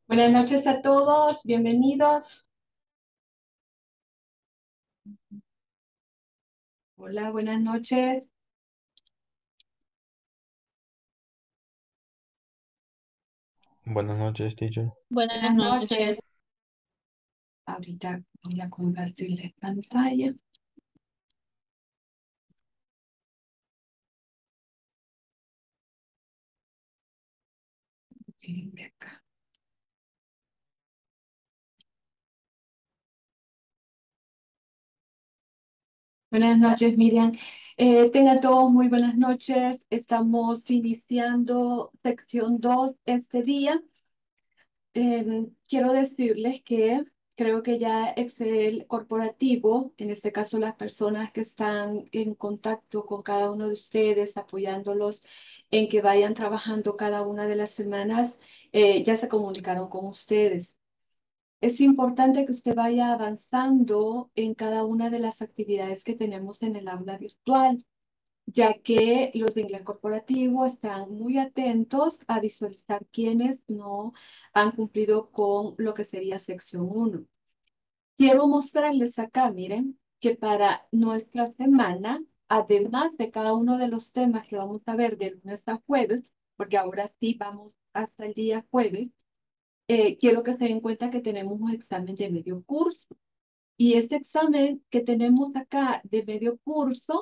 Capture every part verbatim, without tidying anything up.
Buenas noches a todos, bienvenidos. Hola, buenas noches. Buenas noches, teacher. Buenas Buenas noches. noches. Ahorita voy a compartir la pantalla. Déjenme acá. Buenas noches, Miriam. Eh, tengan todos muy buenas noches. Estamos iniciando sección dos este día. Em, quiero decirles que creo que ya Excel corporativo, en este caso las personas que están en contacto con cada uno de ustedes, apoyándolos en que vayan trabajando cada una de las semanas, eh, ya se comunicaron con ustedes. Es importante que usted vaya avanzando en cada una de las actividades que tenemos en el aula virtual, ya que los de inglés corporativo están muy atentos a visualizar quienes no han cumplido con lo que sería sección uno. Quiero mostrarles acá, miren, que para nuestra semana, además de cada uno de los temas que vamos a ver de lunes a jueves, porque ahora sí vamos hasta el día jueves, eh, quiero que se den cuenta que tenemos un examen de medio curso. Y este examen que tenemos acá de medio curso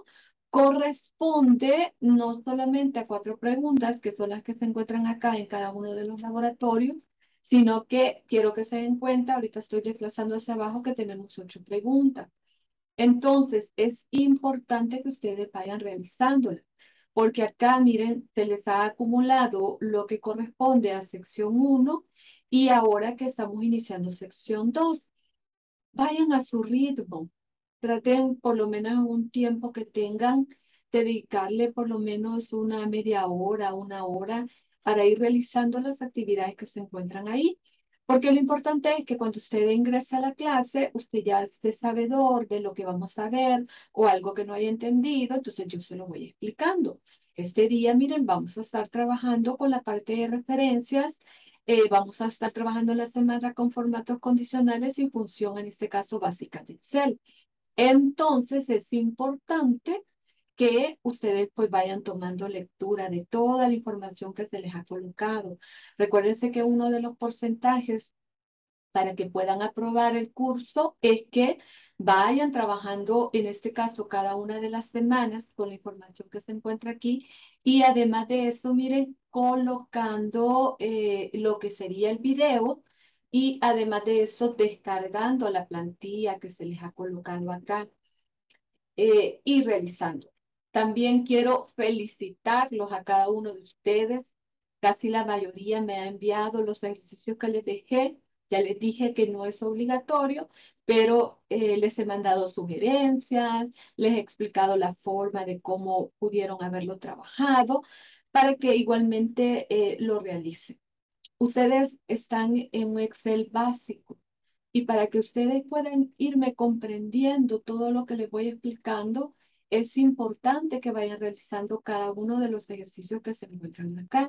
corresponde no solamente a cuatro preguntas, que son las que se encuentran acá en cada uno de los laboratorios, sino que quiero que se den cuenta, ahorita estoy desplazando hacia abajo, que tenemos ocho preguntas. Entonces, es importante que ustedes vayan realizándolas, porque acá, miren, se les ha acumulado lo que corresponde a sección uno y ahora que estamos iniciando sección dos. Vayan a su ritmo. Traten por lo menos en un tiempo que tengan, dedicarle por lo menos una media hora, una hora para ir realizando las actividades que se encuentran ahí. Porque lo importante es que cuando usted ingrese a la clase, usted ya esté sabedor de lo que vamos a ver o algo que no haya entendido, entonces yo se lo voy explicando. Este día, miren, vamos a estar trabajando con la parte de referencias. Eh, vamos a estar trabajando la semana con formatos condicionales y función, en este caso básica de Excel. Entonces es importante que ustedes pues vayan tomando lectura de toda la información que se les ha colocado. Recuérdense que uno de los porcentajes para que puedan aprobar el curso es que vayan trabajando, en este caso, cada una de las semanas con la información que se encuentra aquí y además de eso, miren, colocando eh, lo que sería el video y además de eso, descargando la plantilla que se les ha colocado acá eh, y realizando. También quiero felicitarlos a cada uno de ustedes. Casi la mayoría me ha enviado los ejercicios que les dejé. Ya les dije que no es obligatorio, pero eh, les he mandado sugerencias, les he explicado la forma de cómo pudieron haberlo trabajado para que igualmente eh, lo realicen. Ustedes están en un Excel básico y para que ustedes puedan irme comprendiendo todo lo que les voy explicando, es importante que vayan realizando cada uno de los ejercicios que se encuentran acá.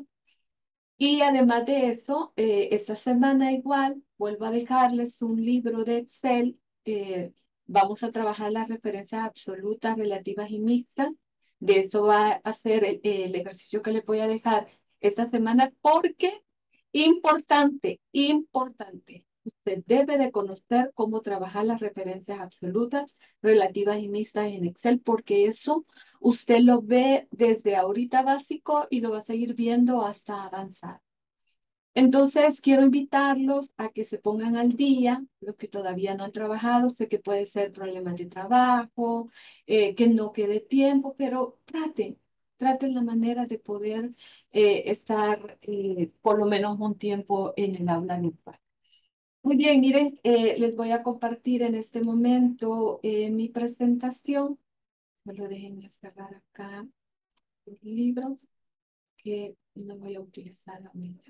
Y además de eso, eh, esta semana igual vuelvo a dejarles un libro de Excel. eh, Vamos a trabajar las referencias absolutas, relativas y mixtas. De eso va a ser el, el ejercicio que les voy a dejar esta semana porque importante, importante. Usted debe de conocer cómo trabajar las referencias absolutas, relativas y mixtas en Excel porque eso usted lo ve desde ahorita básico y lo va a seguir viendo hasta avanzar. Entonces, quiero invitarlos a que se pongan al día, los que todavía no han trabajado, sé que puede ser problemas de trabajo, eh, que no quede tiempo, pero traten, traten la manera de poder eh, estar eh, por lo menos un tiempo en el aula virtual. Muy bien, miren, eh, les voy a compartir en este momento eh, mi presentación. Solo déjenme cerrar acá los libros que no voy a utilizar ahorita.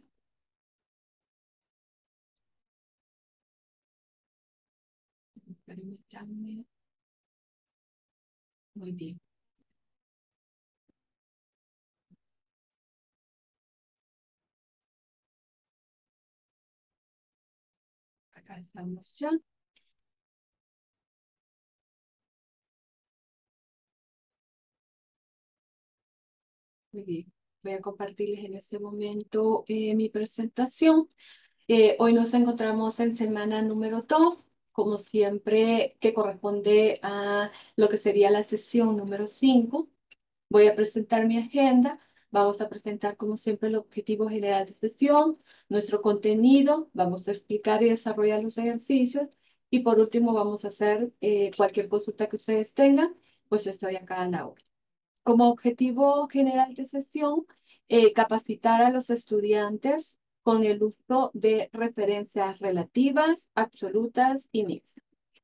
Permítanme. Muy bien. Acá estamos ya. Muy bien. Voy a compartirles en este momento eh, mi presentación. Eh, hoy nos encontramos en semana número dos, como siempre, que corresponde a lo que sería la sesión número cinco. Voy a presentar mi agenda. Vamos a presentar, como siempre, el objetivo general de sesión, nuestro contenido. Vamos a explicar y desarrollar los ejercicios. Y por último, vamos a hacer eh, cualquier consulta que ustedes tengan, pues estoy acá a la hora. Como objetivo general de sesión, eh, capacitar a los estudiantes con el uso de referencias relativas, absolutas y mixtas.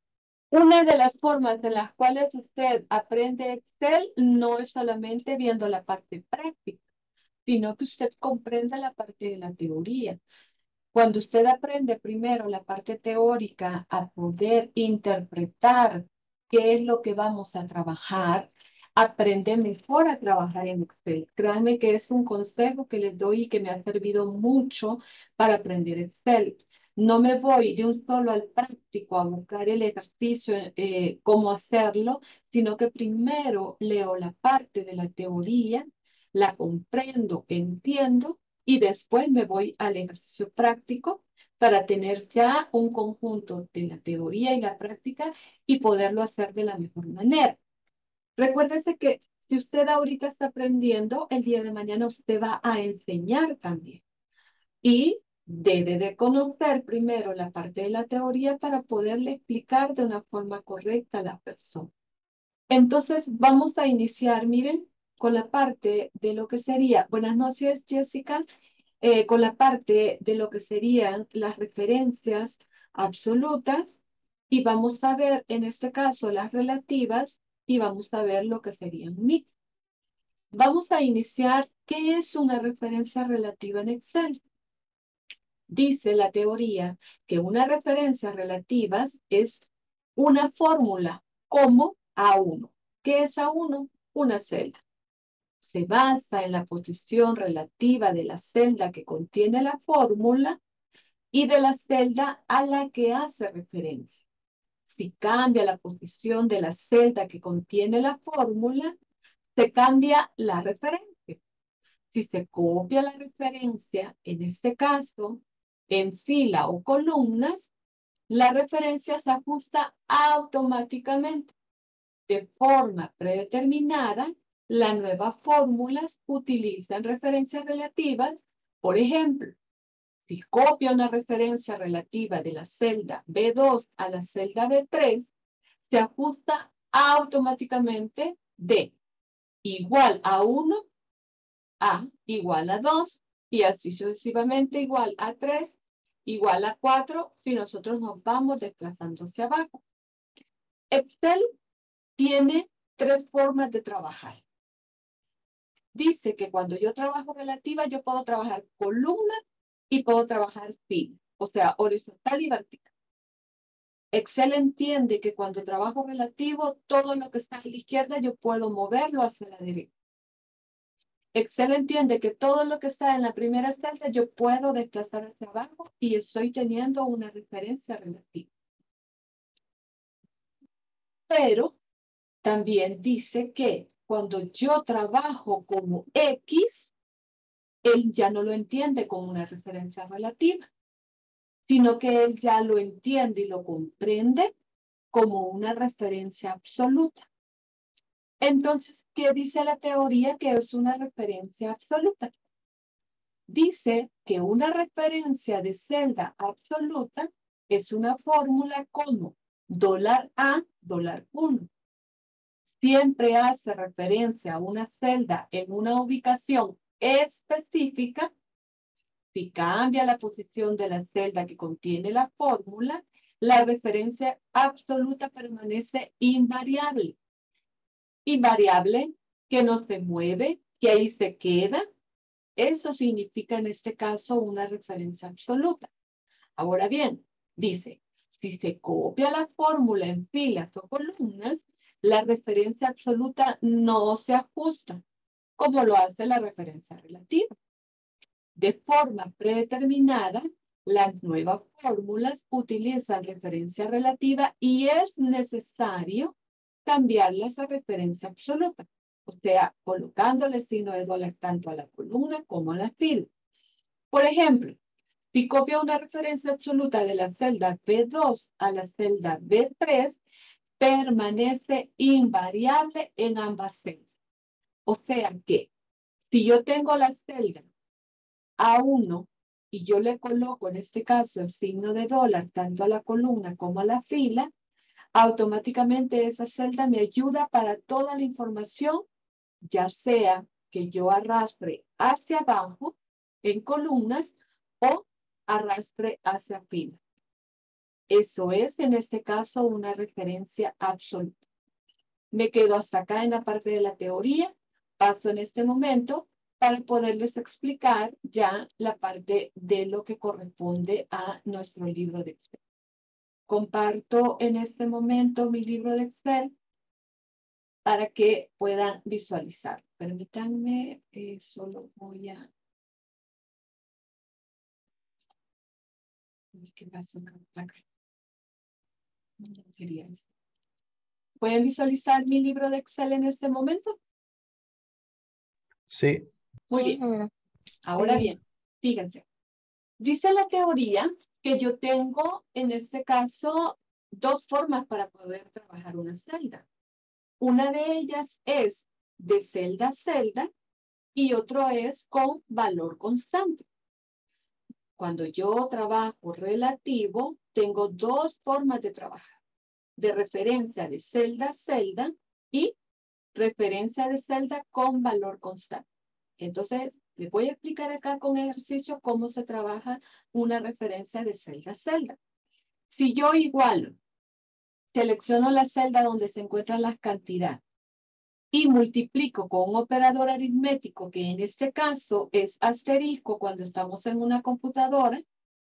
Una de las formas en las cuales usted aprende Excel no es solamente viendo la parte práctica, sino que usted comprenda la parte de la teoría. Cuando usted aprende primero la parte teórica a poder interpretar qué es lo que vamos a trabajar, aprende mejor a trabajar en Excel. Créanme que es un consejo que les doy y que me ha servido mucho para aprender Excel. No me voy de un solo al práctico a buscar el ejercicio, eh, cómo hacerlo, sino que primero leo la parte de la teoría, la comprendo, entiendo y después me voy al ejercicio práctico para tener ya un conjunto de la teoría y la práctica y poderlo hacer de la mejor manera. Recuérdese que si usted ahorita está aprendiendo, el día de mañana usted va a enseñar también. Y debe de conocer primero la parte de la teoría para poderle explicar de una forma correcta a la persona. Entonces, vamos a iniciar, miren, con la parte de lo que sería, buenas noches, Jessica, eh, con la parte de lo que serían las referencias absolutas y vamos a ver en este caso las relativas y vamos a ver lo que serían mix. Vamos a iniciar, ¿qué es una referencia relativa en Excel? Dice la teoría que una referencia relativa es una fórmula como A uno. ¿Qué es A uno? Una celda. Se basa en la posición relativa de la celda que contiene la fórmula y de la celda a la que hace referencia. Si cambia la posición de la celda que contiene la fórmula, se cambia la referencia. Si se copia la referencia, en este caso, en fila o columnas, la referencia se ajusta automáticamente. De forma predeterminada, las nuevas fórmulas utilizan referencias relativas. Por ejemplo, si copia una referencia relativa de la celda B dos a la celda B tres, se ajusta automáticamente D igual a uno, A igual a dos, y así sucesivamente igual a tres, igual a cuatro, si nosotros nos vamos desplazando hacia abajo. Excel tiene tres formas de trabajar. Dice que cuando yo trabajo relativa, yo puedo trabajar columna y puedo trabajar fila, o sea, horizontal y vertical. Excel entiende que cuando trabajo relativo, todo lo que está a la izquierda yo puedo moverlo hacia la derecha. Excel entiende que todo lo que está en la primera celda yo puedo desplazar hacia abajo y estoy teniendo una referencia relativa. Pero también dice que cuando yo trabajo como X, él ya no lo entiende como una referencia relativa, sino que él ya lo entiende y lo comprende como una referencia absoluta. Entonces, ¿qué dice la teoría que es una referencia absoluta? Dice que una referencia de celda absoluta es una fórmula como dólar A, dólar uno. Siempre hace referencia a una celda en una ubicación específica. Si cambia la posición de la celda que contiene la fórmula, la referencia absoluta permanece invariable. Invariable, que no se mueve, que ahí se queda. Eso significa en este caso una referencia absoluta. Ahora bien, dice, si se copia la fórmula en filas o columnas, la referencia absoluta no se ajusta, como lo hace la referencia relativa. De forma predeterminada, Las nuevas fórmulas utilizan referencia relativa y es necesario cambiarlas a referencia absoluta. O sea, colocándole el signo de dólar tanto a la columna como a la fila. Por ejemplo, si copio una referencia absoluta de la celda B dos a la celda B tres, permanece invariable en ambas celdas. O sea que, si yo tengo la celda A uno y yo le coloco en este caso el signo de dólar tanto a la columna como a la fila, automáticamente esa celda me ayuda para toda la información, ya sea que yo arrastre hacia abajo en columnas o arrastre hacia fila. Eso es en este caso una referencia absoluta. Me quedo hasta acá en la parte de la teoría. Paso en este momento para poderles explicar ya la parte de lo que corresponde a nuestro libro de Excel. Comparto en este momento mi libro de Excel para que puedan visualizar. Permítanme, eh, solo voy a... ¿Qué pasó acá? No sería esto. ¿Pueden visualizar mi libro de Excel en este momento? Sí. Muy Sí, bien. Ahora bien, fíjense. Dice la teoría que yo tengo, en este caso, dos formas para poder trabajar una celda. Una de ellas es de celda a celda y otro es con valor constante. Cuando yo trabajo relativo, tengo dos formas de trabajar. De referencia de celda a celda y referencia de celda con valor constante. Entonces, les voy a explicar acá con ejercicio cómo se trabaja una referencia de celda a celda. Si yo igual selecciono la celda donde se encuentran las cantidades y multiplico con un operador aritmético, que en este caso es asterisco cuando estamos en una computadora,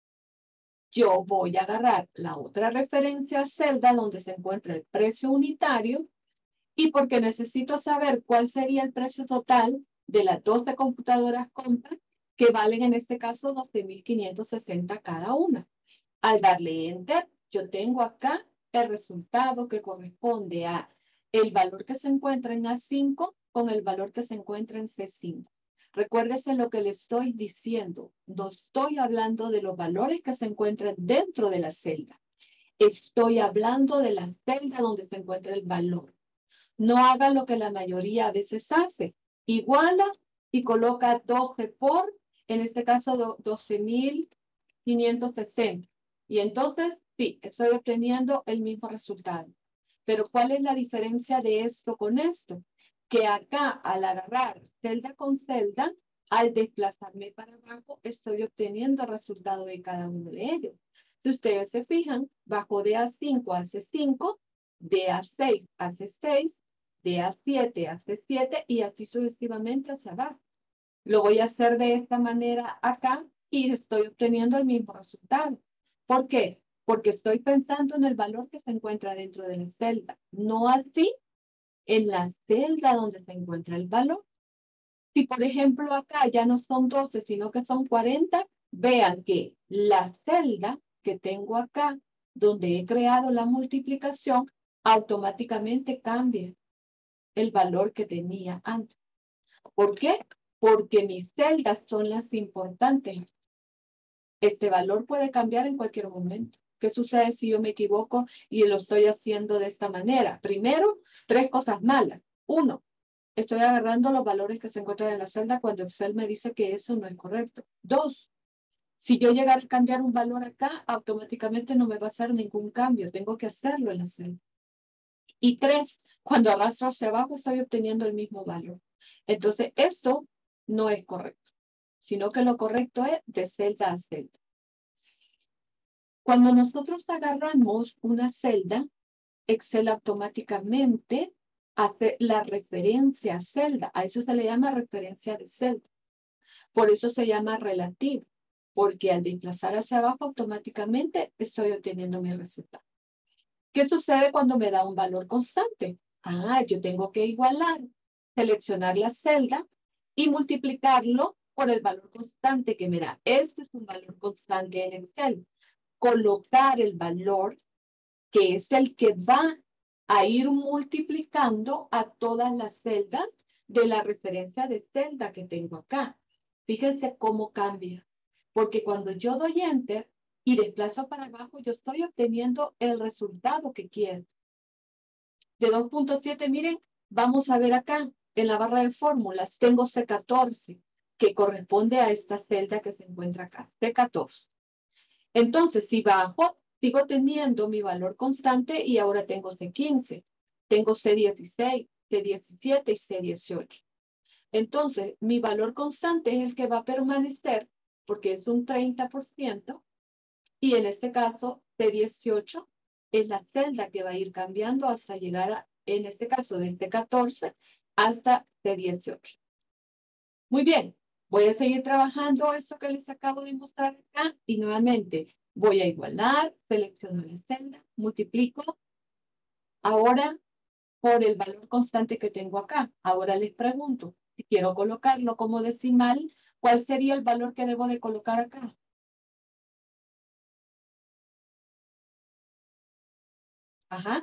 yo voy a agarrar la otra referencia a celda donde se encuentra el precio unitario y porque necesito saber cuál sería el precio total de las doce computadoras compras que valen en este caso doce mil quinientos sesenta cada una. Al darle Enter, yo tengo acá el resultado que corresponde a el valor que se encuentra en A cinco con el valor que se encuentra en C cinco. Recuérdese lo que le estoy diciendo. No estoy hablando de los valores que se encuentran dentro de la celda. Estoy hablando de la celda donde se encuentra el valor. No haga lo que la mayoría a veces hace. Iguala y coloca doce por, en este caso, doce mil quinientos sesenta. Y entonces, sí, estoy obteniendo el mismo resultado. Pero ¿cuál es la diferencia de esto con esto? Que acá, al agarrar celda con celda, al desplazarme para abajo, estoy obteniendo el resultado de cada uno de ellos. Si ustedes se fijan, bajo de A cinco hace cinco, de A seis hace seis, de A siete hace siete y así sucesivamente hacia abajo. Lo voy a hacer de esta manera acá y estoy obteniendo el mismo resultado. ¿Por qué? Porque estoy pensando en el valor que se encuentra dentro de la celda, no así en la celda donde se encuentra el valor. Si, por ejemplo, acá ya no son doce, sino que son cuarenta, vean que la celda que tengo acá, donde he creado la multiplicación, automáticamente cambia el valor que tenía antes. ¿Por qué? Porque mis celdas son las importantes. Este valor puede cambiar en cualquier momento. ¿Qué sucede si yo me equivoco y lo estoy haciendo de esta manera? Primero, tres cosas malas. Uno, estoy agarrando los valores que se encuentran en la celda cuando Excel me dice que eso no es correcto. Dos, si yo llegara a cambiar un valor acá, automáticamente no me va a hacer ningún cambio. Tengo que hacerlo en la celda. Y tres, cuando arrastro hacia abajo estoy obteniendo el mismo valor. Entonces, esto no es correcto, sino que lo correcto es de celda a celda. Cuando nosotros agarramos una celda, Excel automáticamente hace la referencia a celda. A eso se le llama referencia de celda. Por eso se llama relativo, porque al desplazar hacia abajo automáticamente estoy obteniendo mi resultado. ¿Qué sucede cuando me da un valor constante? Ah, yo tengo que igualar, seleccionar la celda y multiplicarlo por el valor constante que me da. Este es un valor constante en Excel. Colocar el valor que es el que va a ir multiplicando a todas las celdas de la referencia de celda que tengo acá. Fíjense cómo cambia. Porque cuando yo doy Enter y desplazo para abajo, yo estoy obteniendo el resultado que quiero. De dos punto siete, miren, vamos a ver acá, en la barra de fórmulas, tengo C catorce, que corresponde a esta celda que se encuentra acá, C catorce. Entonces, si bajo, sigo teniendo mi valor constante y ahora tengo C quince, tengo C dieciséis, C diecisiete y C dieciocho. Entonces, mi valor constante es el que va a permanecer porque es un treinta por ciento y en este caso C dieciocho es la celda que va a ir cambiando hasta llegar a, en este caso, de C catorce hasta C dieciocho. Muy bien, voy a seguir trabajando esto que les acabo de mostrar acá y nuevamente voy a igualar, selecciono la celda, multiplico ahora por el valor constante que tengo acá. Ahora les pregunto, si quiero colocarlo como decimal, ¿cuál sería el valor que debo de colocar acá? Ajá.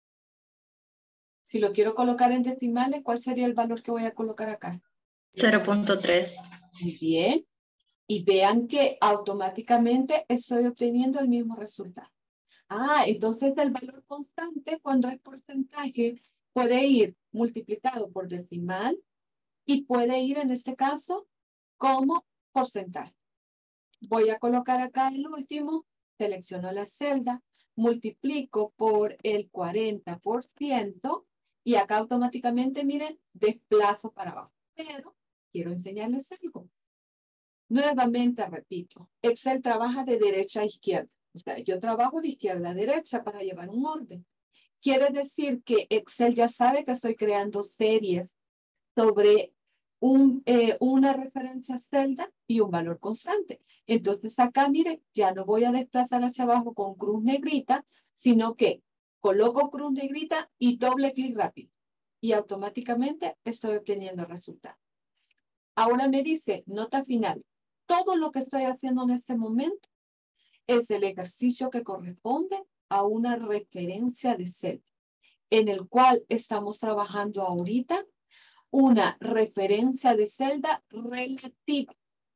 Si lo quiero colocar en decimales, ¿cuál sería el valor que voy a colocar acá? cero punto tres. Muy bien. Y vean que automáticamente estoy obteniendo el mismo resultado. Ah, entonces el valor constante cuando es porcentaje puede ir multiplicado por decimal y puede ir en este caso como porcentaje. Voy a colocar acá el último, selecciono la celda, multiplico por el cuarenta por ciento y acá automáticamente, miren, desplazo para abajo. Pero quiero enseñarles algo. Nuevamente repito, Excel trabaja de derecha a izquierda. O sea, yo trabajo de izquierda a derecha para llevar un orden. Quiere decir que Excel ya sabe que estoy creando series sobre un, eh, una referencia celda y un valor constante. Entonces acá, mire, ya no voy a desplazar hacia abajo con cruz negrita, sino que coloco cruz negrita y doble clic rápido. Y automáticamente estoy obteniendo el resultado. Ahora me dice, nota final. Todo lo que estoy haciendo en este momento es el ejercicio que corresponde a una referencia de celda, en el cual estamos trabajando ahorita una referencia de celda relativa.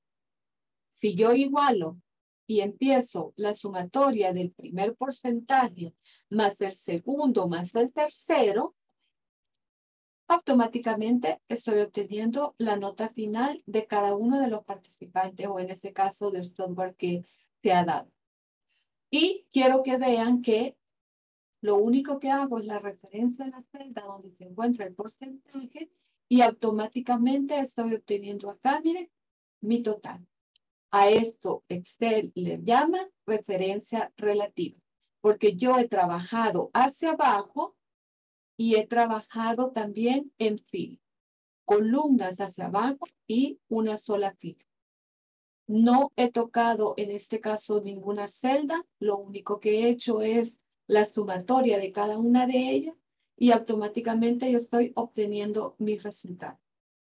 Si yo igualo y empiezo la sumatoria del primer porcentaje más el segundo más el tercero, automáticamente estoy obteniendo la nota final de cada uno de los participantes o en este caso del software que se ha dado. Y quiero que vean que lo único que hago es la referencia a la celda donde se encuentra el porcentaje y automáticamente estoy obteniendo acá, miren, mi total. A esto Excel le llama referencia relativa, porque yo he trabajado hacia abajo y he trabajado también en fila, columnas hacia abajo y una sola fila. No he tocado en este caso ninguna celda, lo único que he hecho es la sumatoria de cada una de ellas y automáticamente yo estoy obteniendo mis resultados.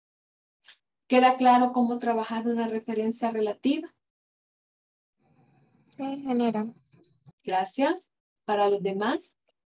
¿Queda claro cómo trabajar una referencia relativa? Sí, genera. Gracias. Para los demás.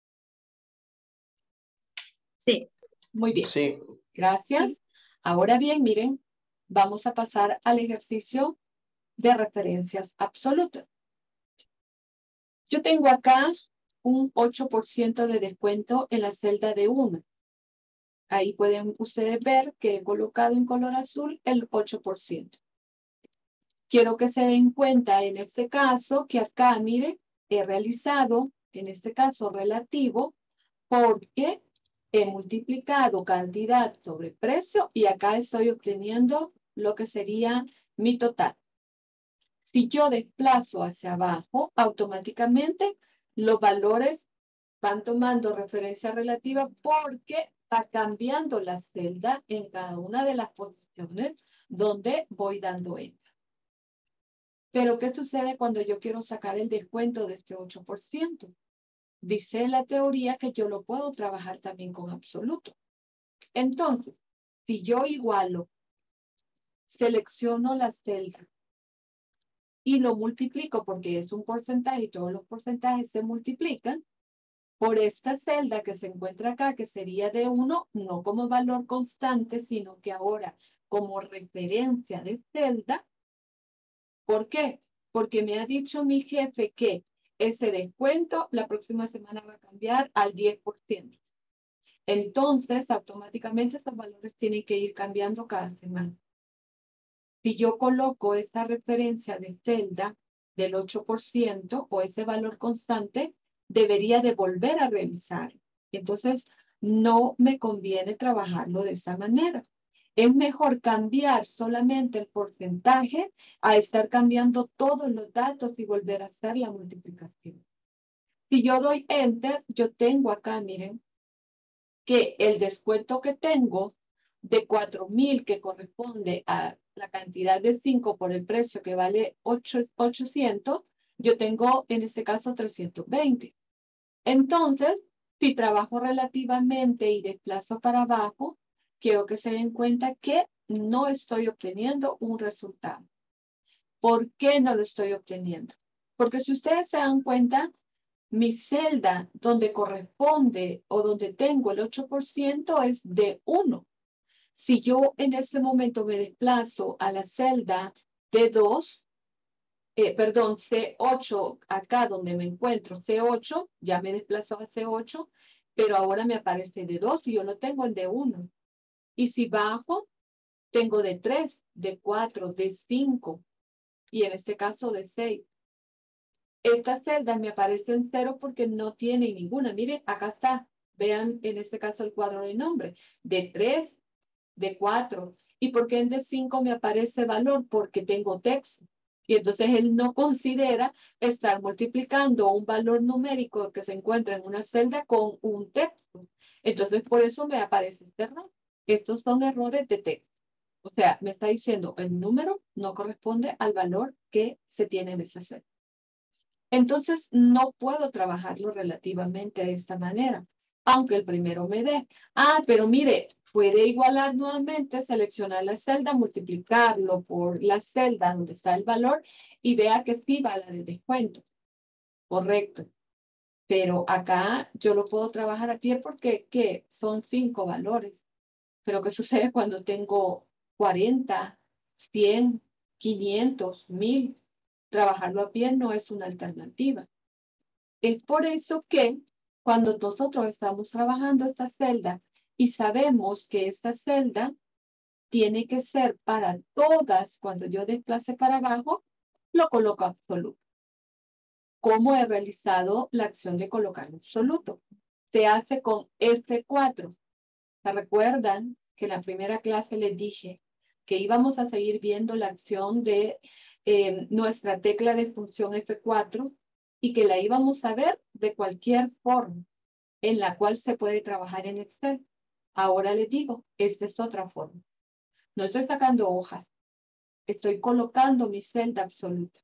Sí. Muy bien. Sí. Gracias. Ahora bien, miren, vamos a pasar al ejercicio de referencias absolutas. Yo tengo acá un ocho por ciento de descuento en la celda de uno. Ahí pueden ustedes ver que he colocado en color azul el ocho por ciento. Quiero que se den cuenta en este caso que acá, mire, he realizado, en este caso relativo, porque he multiplicado cantidad sobre precio y acá estoy obteniendo lo que sería mi total. Si yo desplazo hacia abajo, automáticamente los valores van tomando referencia relativa porque va cambiando la celda en cada una de las posiciones donde voy dando enter. Pero, ¿qué sucede cuando yo quiero sacar el descuento de este ocho por ciento? Dice la teoría que yo lo puedo trabajar también con absoluto. Entonces, si yo igualo selecciono la celda y lo multiplico porque es un porcentaje y todos los porcentajes se multiplican por esta celda que se encuentra acá, que sería de uno, no como valor constante, sino que ahora como referencia de celda. ¿Por qué? Porque me ha dicho mi jefe que ese descuento la próxima semana va a cambiar al diez por ciento. Entonces, automáticamente estos valores tienen que ir cambiando cada semana. Si yo coloco esta referencia de celda del ocho por ciento o ese valor constante, debería de volver a revisar. Entonces, no me conviene trabajarlo de esa manera. Es mejor cambiar solamente el porcentaje a estar cambiando todos los datos y volver a hacer la multiplicación. Si yo doy Enter, yo tengo acá, miren, que el descuento que tengo de cuatro mil que corresponde a la cantidad de cinco por el precio que vale ochocientos, yo tengo en este caso trescientos veinte. Entonces, si trabajo relativamente y desplazo para abajo, quiero que se den cuenta que no estoy obteniendo un resultado. ¿Por qué no lo estoy obteniendo? Porque si ustedes se dan cuenta, mi celda donde corresponde o donde tengo el ocho por ciento es de uno. Si yo en este momento me desplazo a la celda D dos, eh, perdón, C ocho, acá donde me encuentro, C ocho, ya me desplazo a C ocho, pero ahora me aparece D dos y yo lo tengo en D uno. Y si bajo, tengo D tres, D cuatro, D cinco y en este caso D seis. Estas celdas me aparecen cero porque no tiene ninguna. Miren, acá está. Vean en este caso el cuadro de nombre. D tres, D cuatro. ¿Y por qué en D cinco me aparece valor? Porque tengo texto. Y entonces él no considera estar multiplicando un valor numérico que se encuentra en una celda con un texto. Entonces por eso me aparece este error. Estos son errores de texto. O sea, me está diciendo el número no corresponde al valor que se tiene en esa celda. Entonces, no puedo trabajarlo relativamente de esta manera, aunque el primero me dé. Ah, pero mire, puede igualar nuevamente, seleccionar la celda, multiplicarlo por la celda donde está el valor y vea que sí va a la de descuento. Correcto. Pero acá yo lo puedo trabajar a pie porque ¿qué? Son cinco valores. Pero ¿qué sucede cuando tengo cuarenta, cien, quinientos, mil? Trabajarlo a pie no es una alternativa. Es por eso que cuando nosotros estamos trabajando esta celda y sabemos que esta celda tiene que ser para todas, cuando yo desplace para abajo, lo coloco absoluto. ¿Cómo he realizado la acción de colocar absoluto? Se hace con F cuatro. ¿Se recuerdan que en la primera clase les dije que íbamos a seguir viendo la acción de eh, nuestra tecla de función F cuatro y que la íbamos a ver de cualquier forma en la cual se puede trabajar en Excel? Ahora les digo, esta es otra forma. No estoy sacando hojas, estoy colocando mi celda absoluta.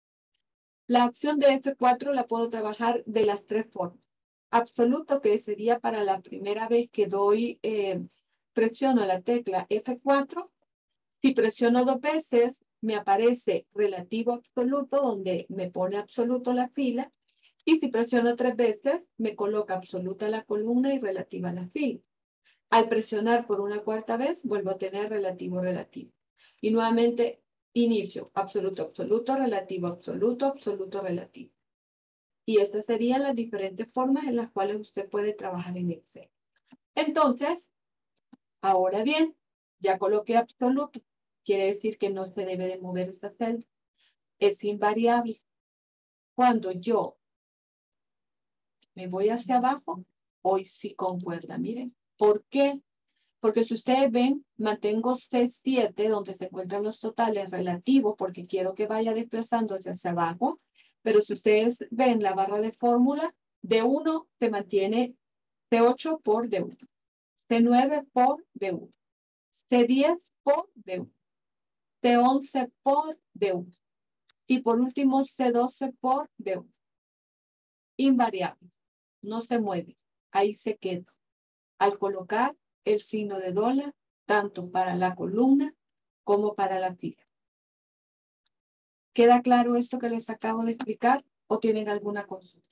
La acción de F cuatro la puedo trabajar de las tres formas. Absoluto, que sería para la primera vez que doy, eh, presiono la tecla F cuatro. Si presiono dos veces, me aparece relativo absoluto, donde me pone absoluto la fila. Y si presiono tres veces, me coloca absoluta la columna y relativa la fila. Al presionar por una cuarta vez, vuelvo a tener relativo, relativo. Y nuevamente inicio, absoluto, absoluto, relativo, absoluto, absoluto, relativo. Y estas serían las diferentes formas en las cuales usted puede trabajar en Excel. Entonces, ahora bien, ya coloqué absoluto. Quiere decir que no se debe de mover esa celda. Es invariable. Cuando yo me voy hacia abajo, hoy sí concuerda. Miren, ¿por qué? Porque si ustedes ven, mantengo C siete, donde se encuentran los totales relativos, porque quiero que vaya desplazándose hacia abajo. Pero si ustedes ven la barra de fórmula, D uno se mantiene C ocho por D uno, C nueve por D uno, C diez por D uno, C once por D uno. Y por último, C doce por D uno. Invariable. No se mueve. Ahí se queda. Al colocar el signo de dólar, tanto para la columna como para la fila. ¿Queda claro esto que les acabo de explicar o tienen alguna consulta?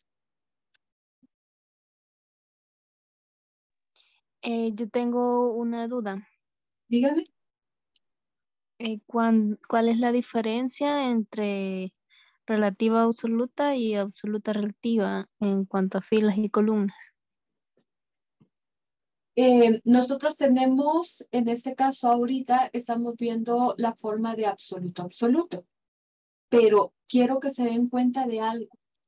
Eh, yo tengo una duda. Dígame. Eh, ¿cuán- ¿cuál es la diferencia entre relativa absoluta y absoluta relativa en cuanto a filas y columnas? Eh, nosotros tenemos, en este caso ahorita, estamos viendo la forma de absoluto absoluto, pero quiero que se den cuenta de algo.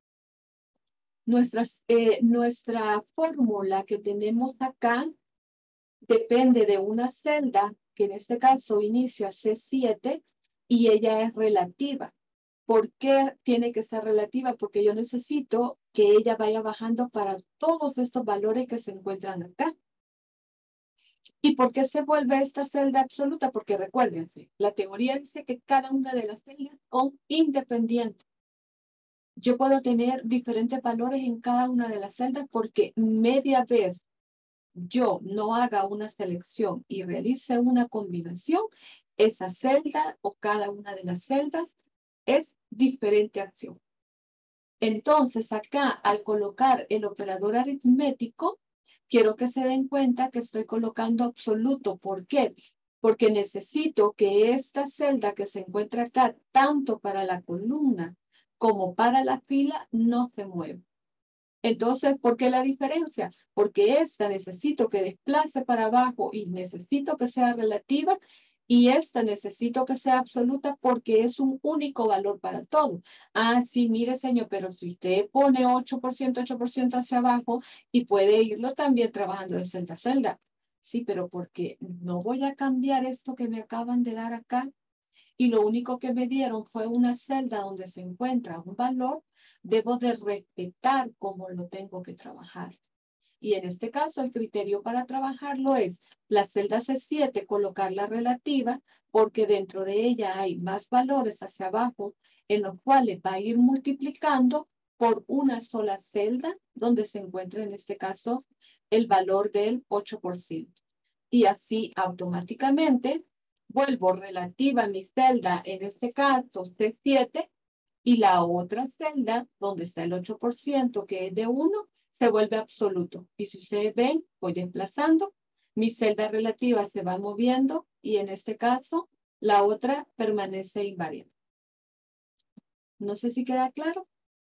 Nuestras, eh, nuestra fórmula que tenemos acá depende de una celda, que en este caso inicia C siete, y ella es relativa. ¿Por qué tiene que ser relativa? Porque yo necesito que ella vaya bajando para todos estos valores que se encuentran acá. ¿Y por qué se vuelve esta celda absoluta? Porque recuérdense, la teoría dice que cada una de las celdas son independientes. Yo puedo tener diferentes valores en cada una de las celdas porque media vez yo no haga una selección y realice una combinación, esa celda o cada una de las celdas es diferente acción. Entonces, acá, al colocar el operador aritmético, quiero que se den cuenta que estoy colocando absoluto. ¿Por qué? Porque necesito que esta celda que se encuentra acá, tanto para la columna como para la fila, no se mueva. Entonces, ¿por qué la diferencia? Porque esta necesito que desplace para abajo y necesito que sea relativa, y esta necesito que sea absoluta porque es un único valor para todo. Ah, sí, mire, señor, pero si usted pone ocho por ciento, ocho por ciento hacia abajo y puede irlo también trabajando de celda a celda. Sí, pero porque no voy a cambiar esto que me acaban de dar acá y lo único que me dieron fue una celda donde se encuentra un valor, debo de respetar cómo lo tengo que trabajar. Y en este caso, el criterio para trabajarlo es la celda C siete, colocarla relativa, porque dentro de ella hay más valores hacia abajo, en los cuales va a ir multiplicando por una sola celda, donde se encuentra en este caso el valor del ocho por ciento. Y así automáticamente vuelvo relativa a mi celda, en este caso C siete, y la otra celda, donde está el ocho por ciento, que es de uno, se vuelve absoluto. Y si ustedes ven, voy desplazando, mi celda relativa se va moviendo y en este caso, la otra permanece invariante. No sé si queda claro.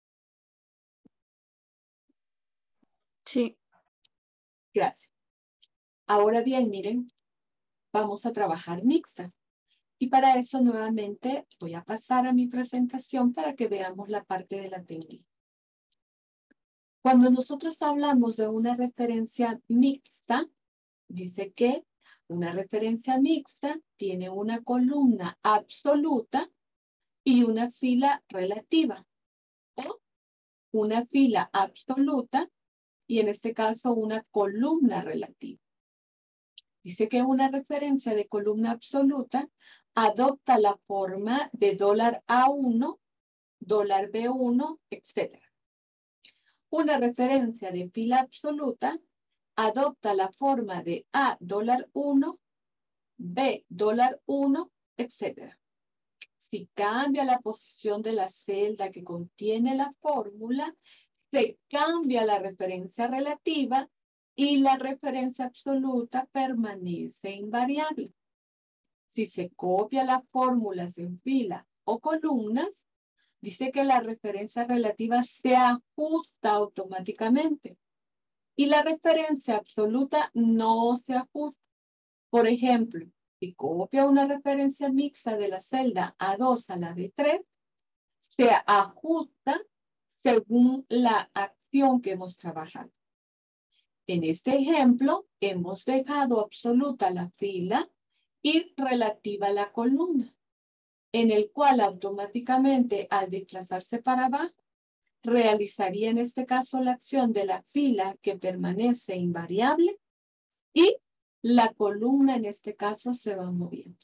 Sí. Gracias. Ahora bien, miren, vamos a trabajar mixta. Y para eso nuevamente voy a pasar a mi presentación para que veamos la parte de la teoría. Cuando nosotros hablamos de una referencia mixta, dice que una referencia mixta tiene una columna absoluta y una fila relativa. O una fila absoluta y en este caso una columna relativa. Dice que una referencia de columna absoluta adopta la forma de dólar A uno, dólar B uno, etcétera. Una referencia de fila absoluta adopta la forma de A dólar uno, B dólar uno, etcétera. Si cambia la posición de la celda que contiene la fórmula, se cambia la referencia relativa y la referencia absoluta permanece invariable. Si se copia las fórmulas en fila o columnas, dice que la referencia relativa se ajusta automáticamente y la referencia absoluta no se ajusta. Por ejemplo, si copia una referencia mixta de la celda A dos a la B tres, se ajusta según la acción que hemos trabajado. En este ejemplo, hemos dejado absoluta la fila y relativa la columna, en el cual automáticamente al desplazarse para abajo, realizaría en este caso la acción de la fila que permanece invariable y la columna en este caso se va moviendo.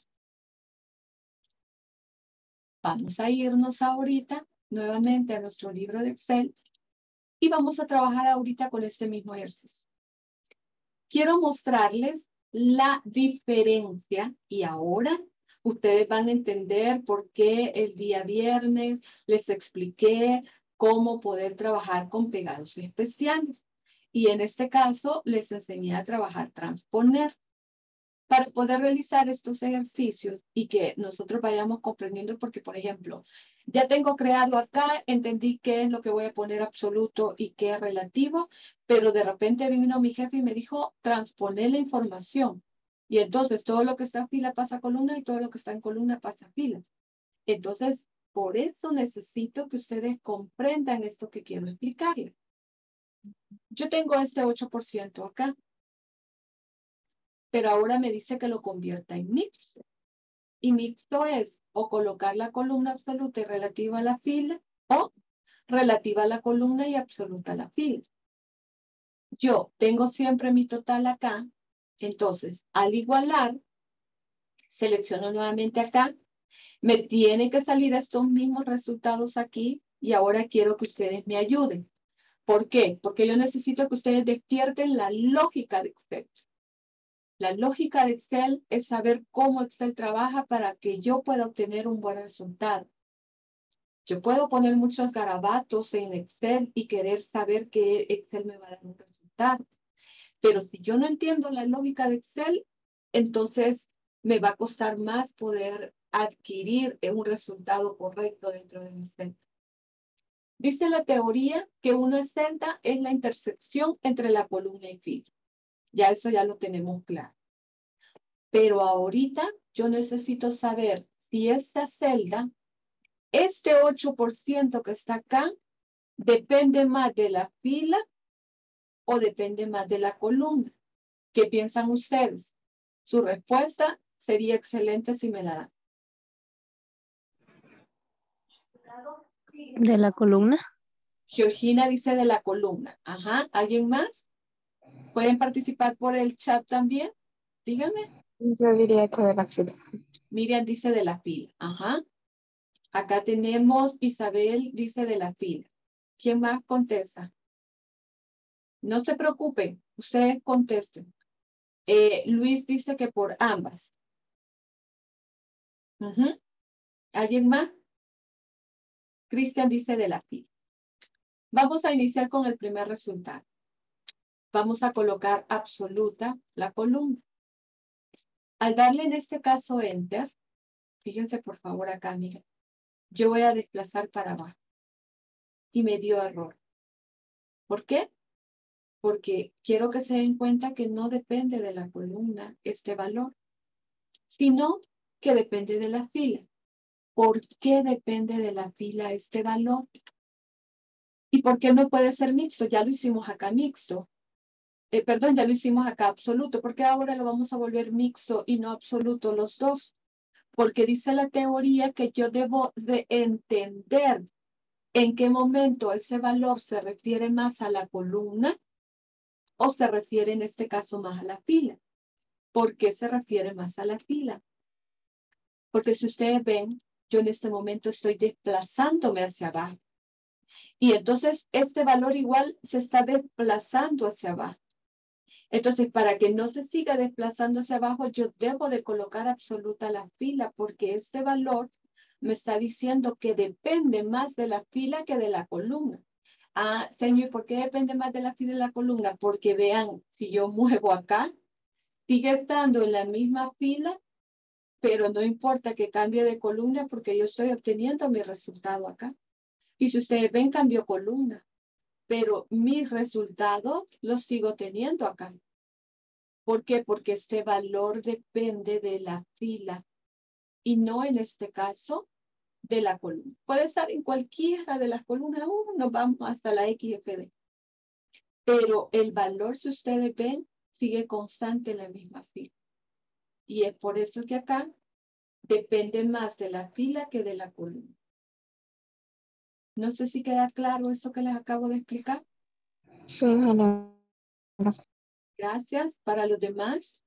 Vamos a irnos ahorita nuevamente a nuestro libro de Excel y vamos a trabajar ahorita con este mismo ejercicio. Quiero mostrarles la diferencia y ahora ustedes van a entender por qué el día viernes les expliqué cómo poder trabajar con pegados especiales. Y en este caso les enseñé a trabajar transponer. Para poder realizar estos ejercicios y que nosotros vayamos comprendiendo, porque por ejemplo, ya tengo creado acá, entendí qué es lo que voy a poner absoluto y qué es relativo, pero de repente vino mi jefe y me dijo, transponer la información. Y entonces todo lo que está en fila pasa a columna y todo lo que está en columna pasa a fila. Entonces, por eso necesito que ustedes comprendan esto que quiero explicarles. Yo tengo este ocho por ciento acá, pero ahora me dice que lo convierta en mixto. Y mixto es o colocar la columna absoluta y relativa a la fila o relativa a la columna y absoluta a la fila. Yo tengo siempre mi total acá, entonces al igualar, selecciono nuevamente acá, me tienen que salir estos mismos resultados aquí y ahora quiero que ustedes me ayuden. ¿Por qué? Porque yo necesito que ustedes despierten la lógica de Excel. La lógica de Excel es saber cómo Excel trabaja para que yo pueda obtener un buen resultado. Yo puedo poner muchos garabatos en Excel y querer saber que Excel me va a dar un resultado. Pero si yo no entiendo la lógica de Excel, entonces me va a costar más poder adquirir un resultado correcto dentro de mi celda. Dice la teoría que una celda es la intersección entre la columna y fila. Ya eso ya lo tenemos claro. Pero ahorita yo necesito saber si esta celda, este ocho por ciento que está acá, depende más de la fila o depende más de la columna. ¿Qué piensan ustedes? Su respuesta sería excelente si me la dan. ¿De la columna? Georgina dice de la columna. Ajá. ¿Alguien más? ¿Pueden participar por el chat también? Díganme. Yo diría que de la fila. Miriam dice de la fila. Ajá. Acá tenemos Isabel dice de la fila. ¿Quién más contesta? No se preocupen. Ustedes contesten. Eh, Luis dice que por ambas. Uh-huh. ¿Alguien más? Cristian dice de la fila. Vamos a iniciar con el primer resultado. Vamos a colocar absoluta la columna. Al darle en este caso Enter, fíjense por favor acá, miren. Yo voy a desplazar para abajo. Y me dio error. ¿Por qué? Porque quiero que se den cuenta que no depende de la columna este valor, sino que depende de la fila. ¿Por qué depende de la fila este valor? ¿Y por qué no puede ser mixto? Ya lo hicimos acá mixto. Eh, perdón, ya lo hicimos acá absoluto. ¿Por qué ahora lo vamos a volver mixto y no absoluto los dos? Porque dice la teoría que yo debo de entender en qué momento ese valor se refiere más a la columna o se refiere en este caso más a la fila. ¿Por qué se refiere más a la fila? Porque si ustedes ven, yo en este momento estoy desplazándome hacia abajo. Y entonces este valor igual se está desplazando hacia abajo. Entonces, para que no se siga desplazando hacia abajo, yo debo de colocar absoluta la fila, porque este valor me está diciendo que depende más de la fila que de la columna. Ah, señor, ¿por qué depende más de la fila y de la columna? Porque vean, si yo muevo acá, sigue estando en la misma fila, pero no importa que cambie de columna porque yo estoy obteniendo mi resultado acá. Y si ustedes ven, cambió columna, pero mi resultado lo sigo teniendo acá. ¿Por qué? Porque este valor depende de la fila y no en este caso de la columna. Puede estar en cualquiera de las columnas, uh, nos vamos hasta la X F D. Pero el valor, si ustedes ven, sigue constante en la misma fila. Y es por eso que acá depende más de la fila que de la columna. No sé si queda claro eso que les acabo de explicar. Sí, Ana. Gracias. Para los demás.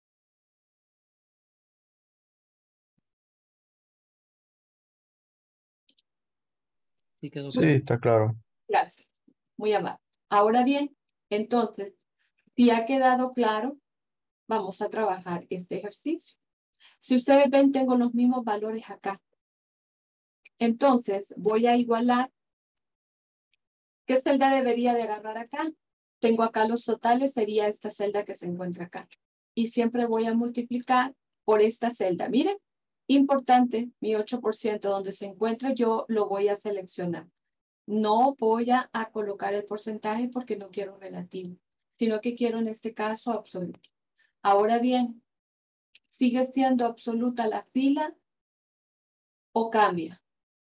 Sí, quedó Sí, claro. está claro. Gracias. Muy amable. Ahora bien, entonces, si ha quedado claro, vamos a trabajar este ejercicio. Si ustedes ven, tengo los mismos valores acá. Entonces, voy a igualar. ¿Qué celda debería de agarrar acá? Tengo acá los totales, sería esta celda que se encuentra acá. Y siempre voy a multiplicar por esta celda. Miren, importante, mi ocho por ciento donde se encuentra, yo lo voy a seleccionar. No voy a, a colocar el porcentaje porque no quiero relativo, sino que quiero en este caso absoluto. Ahora bien, ¿sigue siendo absoluta la fila o cambia?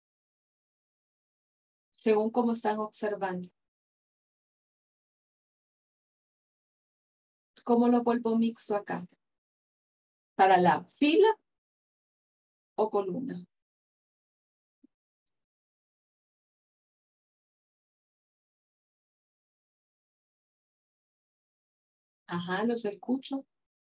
Según como están observando. ¿Cómo lo vuelvo mixto acá? ¿Para la fila o columna? Ajá, los escucho.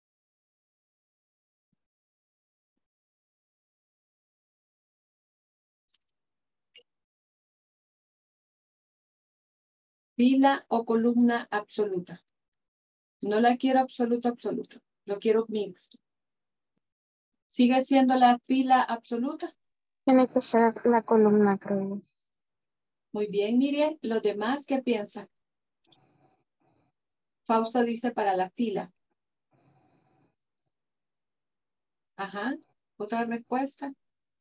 Fila o columna absoluta. No la quiero absoluto, absoluto. Lo quiero mixto. ¿Sigue siendo la fila absoluta? Tiene que ser la columna, creo yo. Muy bien, Miriam. ¿Los demás qué piensan? Fausto dice para la fila. Ajá. ¿Otra respuesta?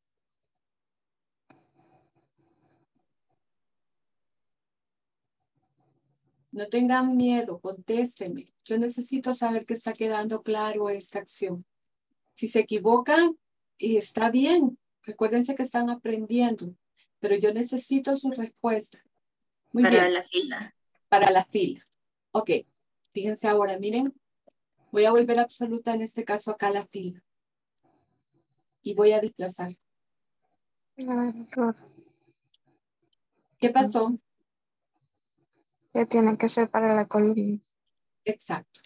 No tengan miedo, contésteme. Yo necesito saber que está quedando claro esta acción. Si se equivocan, y está bien. Recuérdense que están aprendiendo, pero yo necesito su respuesta. Muy Para bien. la fila. Para la fila. Ok. Fíjense ahora, miren. Voy a volver absoluta en este caso acá la fila. Y voy a desplazar. No, error. ¿Qué pasó? Ya tiene que ser para la columna. Exacto.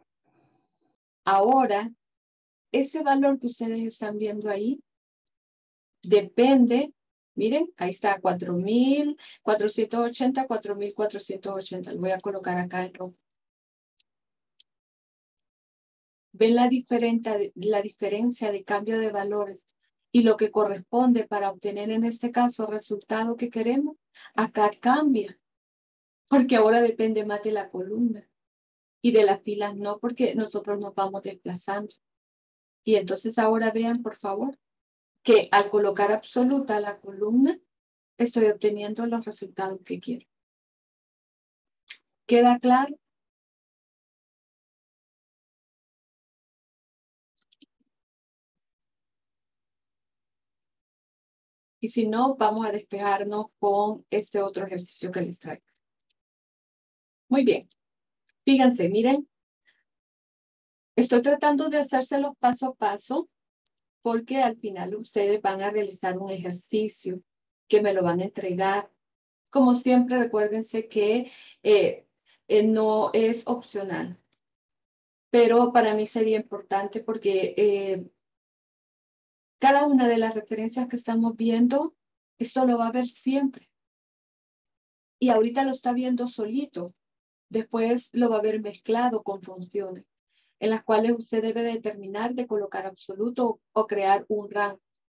Ahora, ese valor que ustedes están viendo ahí depende, miren, ahí está, cuatro mil cuatrocientos ochenta, cuatro mil cuatrocientos ochenta. Lo voy a colocar acá en rojo. ¿Ven la, diferente, la diferencia de cambio de valores y lo que corresponde para obtener en este caso el resultado que queremos? Acá cambia, porque ahora depende más de la columna y de las filas no, porque nosotros nos vamos desplazando. Y entonces ahora vean, por favor, que al colocar absoluta la columna, estoy obteniendo los resultados que quiero. ¿Queda claro? Y si no, vamos a despejarnos con este otro ejercicio que les traigo. Muy bien. Fíjense, miren. Estoy tratando de hacérselos paso a paso porque al final ustedes van a realizar un ejercicio que me lo van a entregar. Como siempre, recuérdense que eh, eh, no es opcional. Pero para mí sería importante porque eh, cada una de las referencias que estamos viendo, esto lo va a ver siempre. Y ahorita lo está viendo solito. Después lo va a ver mezclado con funciones, en las cuales usted debe determinar de colocar absoluto o crear un rango.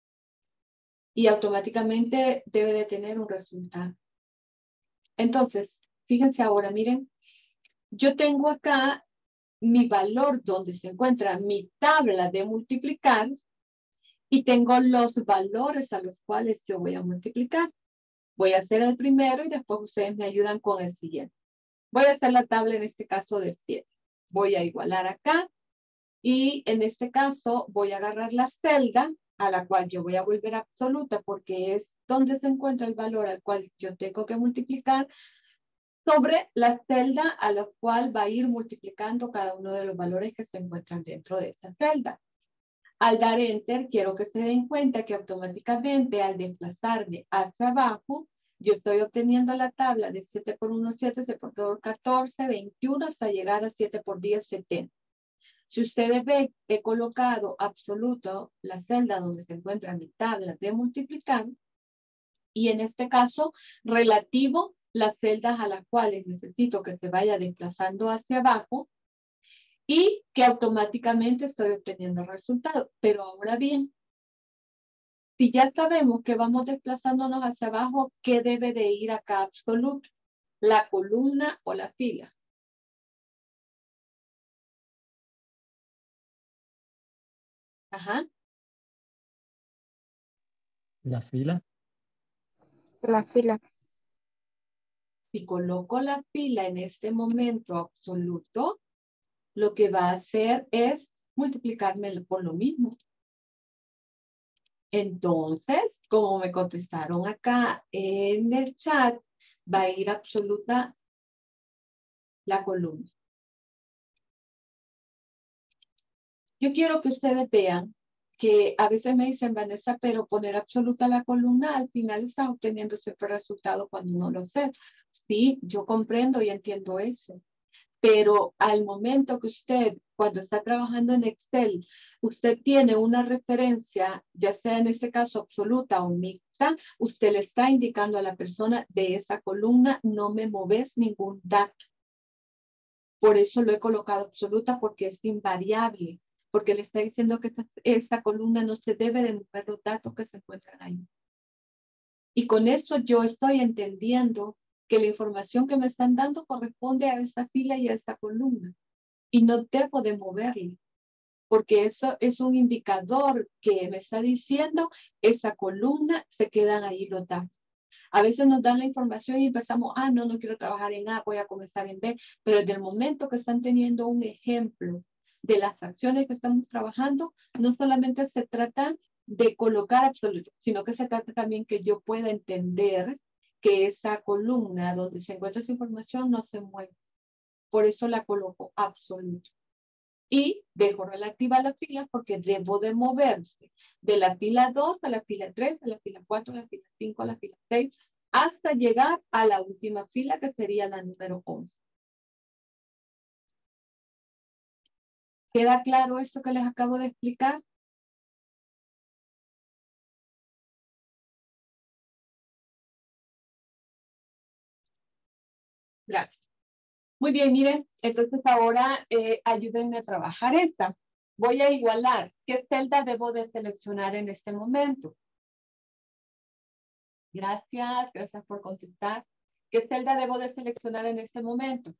Y automáticamente debe de tener un resultado. Entonces, fíjense ahora, miren, yo tengo acá mi valor donde se encuentra mi tabla de multiplicar y tengo los valores a los cuales yo voy a multiplicar. Voy a hacer el primero y después ustedes me ayudan con el siguiente. Voy a hacer la tabla en este caso del siete. Voy a igualar acá y en este caso voy a agarrar la celda a la cual yo voy a volver absoluta porque es donde se encuentra el valor al cual yo tengo que multiplicar sobre la celda a la cual va a ir multiplicando cada uno de los valores que se encuentran dentro de esa celda. Al dar enter, quiero que se den cuenta que automáticamente al desplazarme hacia abajo, yo estoy obteniendo la tabla de siete por uno, siete, siete por dos, catorce, veintiuno, hasta llegar a siete por diez, setenta. Si ustedes ven, he colocado absoluto la celda donde se encuentra mi tabla de multiplicar, y en este caso, relativo las celdas a las cuales necesito que se vaya desplazando hacia abajo, y que automáticamente estoy obteniendo el resultado. Pero ahora bien, si ya sabemos que vamos desplazándonos hacia abajo, ¿qué debe de ir acá absoluto? ¿La columna o la fila? Ajá. La fila. La fila. Si coloco la fila en este momento absoluto, lo que va a hacer es multiplicarme por lo mismo. Entonces, como me contestaron acá en el chat, va a ir absoluta la columna. Yo quiero que ustedes vean que a veces me dicen, Vanessa, pero poner absoluta la columna, al final estás obteniendo ese resultado cuando no lo haces. Sí, yo comprendo y entiendo eso. Pero al momento que usted, cuando está trabajando en Excel, usted tiene una referencia, ya sea en este caso absoluta o mixta, usted le está indicando a la persona de esa columna, no me moves ningún dato. Por eso lo he colocado absoluta, porque es invariable, porque le está diciendo que esa, esa columna no se debe de mover los datos que se encuentran ahí. Y con eso yo estoy entendiendo que la información que me están dando corresponde a esa fila y a esa columna. Y no debo de moverle, porque eso es un indicador que me está diciendo esa columna, se quedan ahí los datos. A veces nos dan la información y empezamos, ah, no, no quiero trabajar en A, voy a comenzar en B, pero desde el momento que están teniendo un ejemplo de las acciones que estamos trabajando, no solamente se trata de colocar absoluto, sino que se trata también que yo pueda entender que esa columna donde se encuentra esa información no se mueve. Por eso la coloco absoluto. Y dejo relativa la fila porque debo de moverse de la fila dos a la fila tres, a la fila cuatro, a la fila cinco, a la fila seis, hasta llegar a la última fila que sería la número once. ¿Queda claro esto que les acabo de explicar? Gracias. Muy bien, miren, entonces ahora eh, ayúdenme a trabajar esta. Voy a igualar. ¿Qué celda debo de seleccionar en este momento? Gracias, gracias por contestar. ¿Qué celda debo de seleccionar en este momento?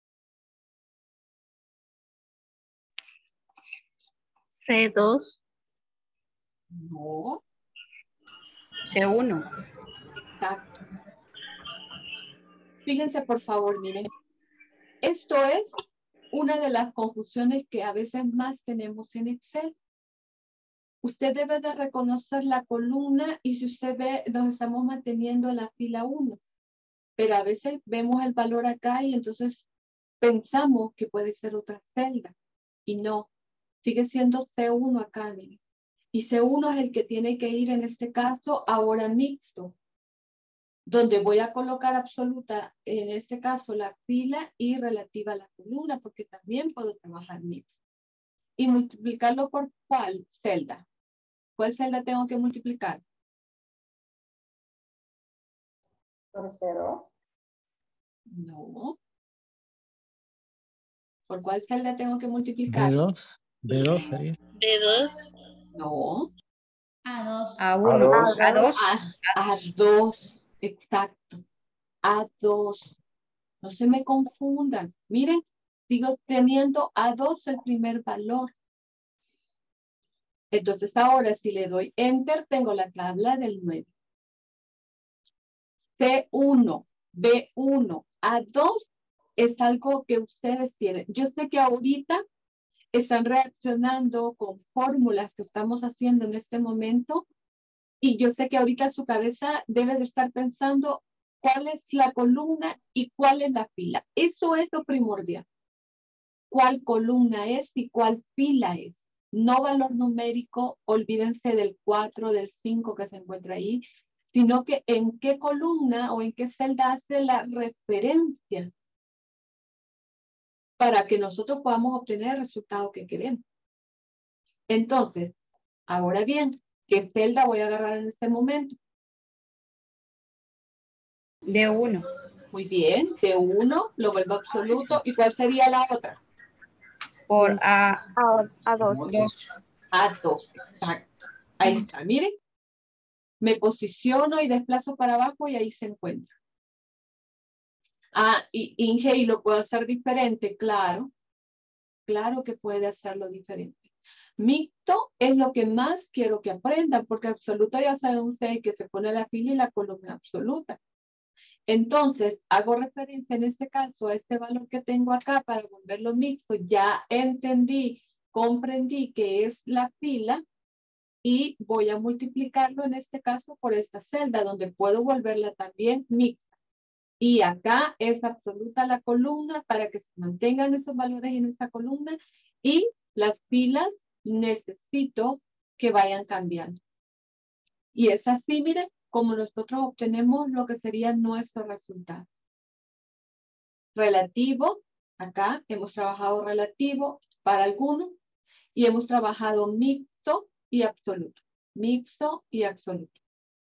C dos. No, C uno. exacto. Fíjense, por favor, miren. Esto es una de las confusiones que a veces más tenemos en Excel. Usted debe de reconocer la columna y si usted ve, nos estamos manteniendo en la fila uno. Pero a veces vemos el valor acá y entonces pensamos que puede ser otra celda. Y no, sigue siendo C uno acá, miren. Y C uno es el que tiene que ir en este caso ahora mixto, donde voy a colocar absoluta, en este caso, la fila y relativa a la columna, porque también puedo trabajar mixto. Y multiplicarlo por ¿cuál celda? ¿Cuál celda tengo que multiplicar? Por cero. No. ¿Por cuál celda tengo que multiplicar? B dos. B dos sería. B dos. No. A dos. A uno. A dos. A, a dos. Exacto. A dos. No se me confundan. Miren, sigo teniendo a dos el primer valor. Entonces ahora si le doy enter, tengo la tabla del nueve. C uno, B uno, A dos es algo que ustedes tienen. Yo sé que ahorita están reaccionando con fórmulas que estamos haciendo en este momento y yo sé que ahorita su cabeza debe de estar pensando cuál es la columna y cuál es la fila. Eso es lo primordial. ¿Cuál columna es y cuál fila es? No valor numérico, olvídense del cuatro, del cinco que se encuentra ahí, sino que en qué columna o en qué celda hace la referencia para que nosotros podamos obtener el resultado que queremos. Entonces, ahora bien, ¿qué celda voy a agarrar en este momento? D uno. Muy bien, D uno, lo vuelvo absoluto. ¿Y cuál sería la otra? por A, A, a dos. dos. A dos, exacto. Ahí está, miren. Me posiciono y desplazo para abajo y ahí se encuentra. Ah, y Inge, ¿y lo puedo hacer diferente? Claro. Claro que puede hacerlo diferente. Mixto es lo que más quiero que aprendan, porque absoluto ya saben ustedes que se pone la fila y la columna absoluta. Entonces, hago referencia en este caso a este valor que tengo acá para volverlo mixto. Ya entendí, comprendí que es la fila y voy a multiplicarlo en este caso por esta celda donde puedo volverla también mixta. Y acá es absoluta la columna para que se mantengan esos valores en esta columna y las filas necesito que vayan cambiando. Y es así, miren, como nosotros obtenemos lo que sería nuestro resultado. Relativo, acá hemos trabajado relativo para algunos y hemos trabajado mixto y absoluto. Mixto y absoluto.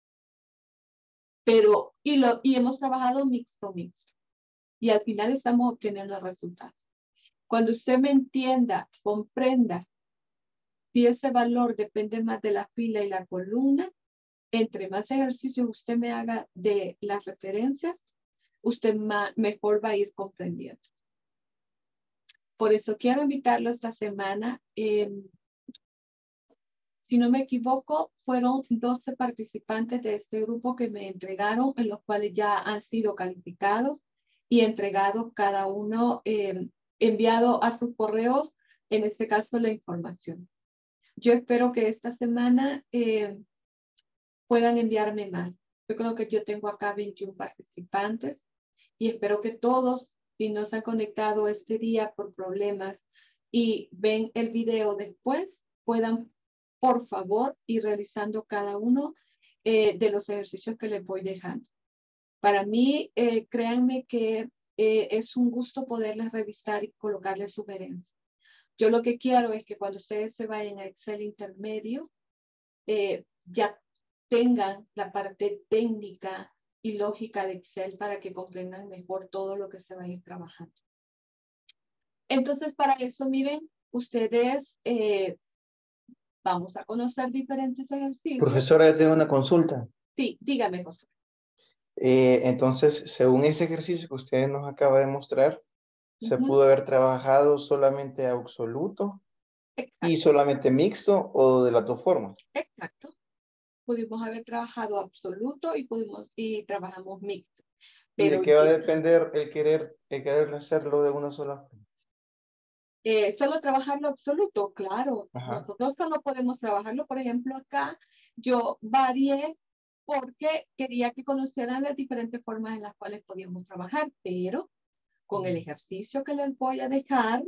Pero, y, lo, y hemos trabajado mixto, mixto. Y al final estamos obteniendo el resultado. Cuando usted me entienda, comprenda, si ese valor depende más de la fila y la columna, entre más ejercicios usted me haga de las referencias, usted más, mejor va a ir comprendiendo. Por eso quiero invitarlo esta semana. Eh, si no me equivoco, fueron doce participantes de este grupo que me entregaron, en los cuales ya han sido calificados y entregados cada uno, eh, enviado a sus correos, en este caso la información. Yo espero que esta semana eh, puedan enviarme más. Yo creo que yo tengo acá veintiún participantes y espero que todos, si no se han conectado este día por problemas y ven el video después, puedan, por favor, ir realizando cada uno eh, de los ejercicios que les voy dejando. Para mí, eh, créanme que eh, es un gusto poderles revisar y colocarles sugerencias. Yo lo que quiero es que cuando ustedes se vayan a Excel intermedio, eh, ya tengan la parte técnica y lógica de Excel para que comprendan mejor todo lo que se va a ir trabajando. Entonces, para eso, miren, ustedes eh, vamos a conocer diferentes ejercicios. Profesora, ya tengo una consulta. Sí, dígame, José. Eh, entonces, según ese ejercicio que usted nos acaba de mostrar, se Uh-huh. pudo haber trabajado solamente absoluto Exacto. y solamente mixto o de las dos formas. Exacto. Pudimos haber trabajado absoluto y pudimos y trabajamos mixto. ¿Y Pero de qué va a ya, depender el querer, el querer hacerlo de una sola forma? eh, solo trabajarlo absoluto, claro. Ajá. Nosotros solo podemos trabajarlo, por ejemplo, acá yo varié porque quería que conocieran las diferentes formas en las cuales podíamos trabajar, pero con el ejercicio que les voy a dejar,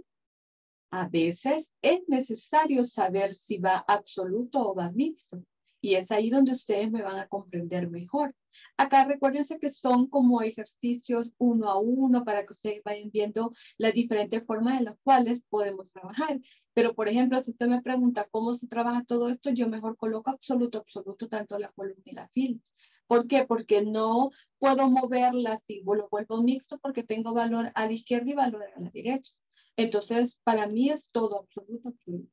a veces es necesario saber si va absoluto o va mixto. Y es ahí donde ustedes me van a comprender mejor. Acá recuérdense que son como ejercicios uno a uno para que ustedes vayan viendo las diferentes formas en las cuales podemos trabajar. Pero, por ejemplo, si usted me pregunta cómo se trabaja todo esto, yo mejor coloco absoluto, absoluto, tanto la columna y la fila. ¿Por qué? Porque no puedo moverla así, lo vuelvo mixto porque tengo valor a la izquierda y valor a la derecha. Entonces, para mí es todo absoluto, absoluto.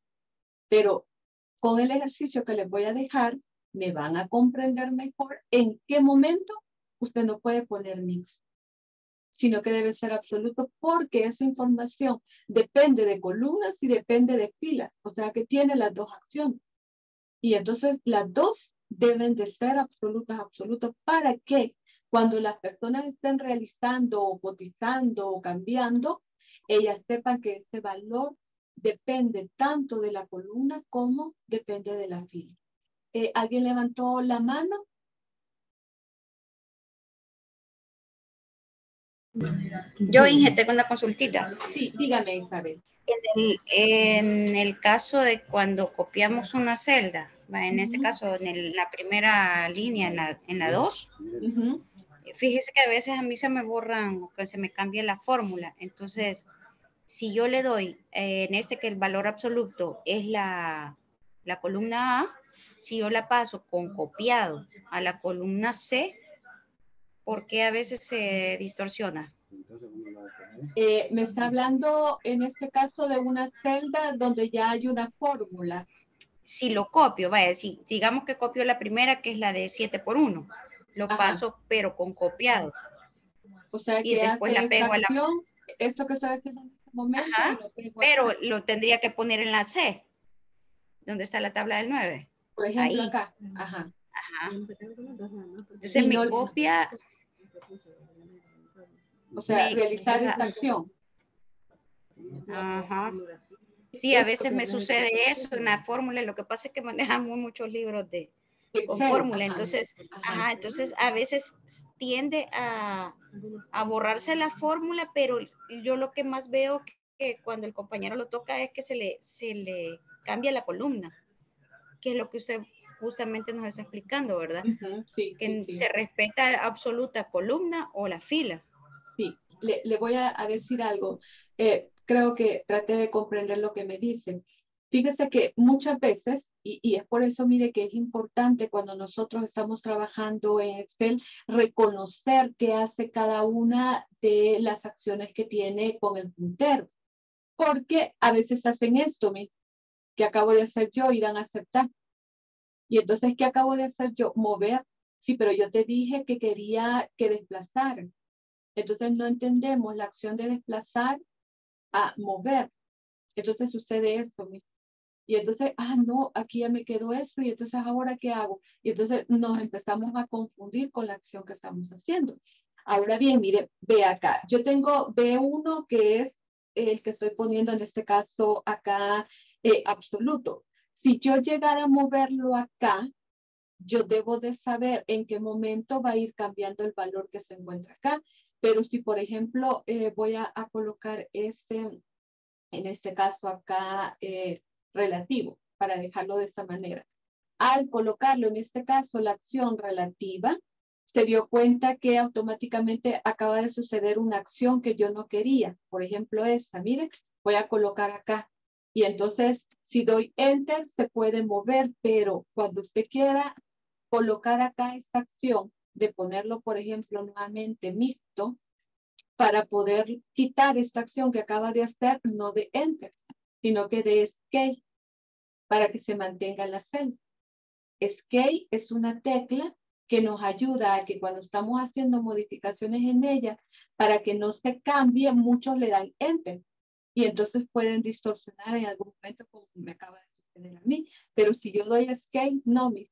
Pero con el ejercicio que les voy a dejar, me van a comprender mejor en qué momento usted no puede poner mix, sino que debe ser absoluto porque esa información depende de columnas y depende de filas, o sea que tiene las dos acciones. Y entonces las dos deben de ser absolutas, absolutas, para que cuando las personas estén realizando o cotizando o cambiando, ellas sepan que ese valor depende tanto de la columna como depende de la fila. Eh, ¿Alguien levantó la mano? Yo, Inge, tengo una consultita. Sí, dígame, Isabel. En el, en el caso de cuando copiamos una celda, en este Uh-huh. caso, en el, la primera línea, en la, en la dos, Uh-huh. fíjese que a veces a mí se me borran o que se me cambia la fórmula. Entonces, si yo le doy, eh, en este que el valor absoluto es la, la columna A, si yo la paso con copiado a la columna C, ¿por qué a veces se distorsiona? Eh, me está hablando en este caso de una celda donde ya hay una fórmula. Si lo copio, vaya, si digamos que copio la primera, que es la de siete por uno, lo Ajá. paso pero con copiado. O sea, Y que después hace la esta pego a la... acción, esto que estoy haciendo en este momento, y Ajá, lo pego pero acá. lo tendría que poner en la C, donde está la tabla del nueve. Por ejemplo, Ahí. acá. Ajá. Ajá. Entonces Y me no- copia... O sea, me- realizar o sea, esta acción. Ajá. Sí, a veces me sucede eso en la fórmula. Lo que pasa es que manejamos muchos libros de con Excel, fórmula. ajá. Entonces, Ajá. ajá, entonces a veces tiende a, a borrarse la fórmula, pero yo lo que más veo que cuando el compañero lo toca es que se le, se le cambia la columna, que es lo que usted justamente nos está explicando, ¿verdad? Ujú, sí, Que sí, sí. se respeta absoluta columna o la fila. Sí, le, le voy a, a decir algo. Eh, creo que traté de comprender lo que me dicen. Fíjese que muchas veces, y, y es por eso, mire, que es importante cuando nosotros estamos trabajando en Excel, reconocer qué hace cada una de las acciones que tiene con el puntero. Porque a veces hacen esto, mi, que acabo de hacer yo, irán a aceptar. Y entonces, ¿qué acabo de hacer yo? Mover. Sí, pero yo te dije que quería que desplazaran. Entonces no entendemos la acción de desplazar a mover. Entonces sucede eso. Y entonces, ah, no, aquí ya me quedó eso. Y entonces, ¿ahora qué hago? Y entonces nos empezamos a confundir con la acción que estamos haciendo. Ahora bien, mire, ve acá. Yo tengo B uno, que es el que estoy poniendo en este caso acá, eh, absoluto. Si yo llegara a moverlo acá, yo debo de saber en qué momento va a ir cambiando el valor que se encuentra acá. Pero si, por ejemplo, eh, voy a, a colocar ese, en este caso acá, eh, relativo, para dejarlo de esa manera. Al colocarlo, en este caso, la acción relativa, se dio cuenta que automáticamente acaba de suceder una acción que yo no quería. Por ejemplo, esta, miren, voy a colocar acá. Y entonces, si doy Enter, se puede mover, pero cuando usted quiera colocar acá esta acción de ponerlo, por ejemplo, nuevamente mixto, para poder quitar esta acción que acaba de hacer, no de Enter, sino que de Escape, para que se mantenga en la celda. Escape es una tecla que nos ayuda a que cuando estamos haciendo modificaciones en ella, para que no se cambie, muchos le dan Enter. Y entonces pueden distorsionar en algún momento, como me acaba de suceder a mí. Pero si yo doy Escape, no, mi,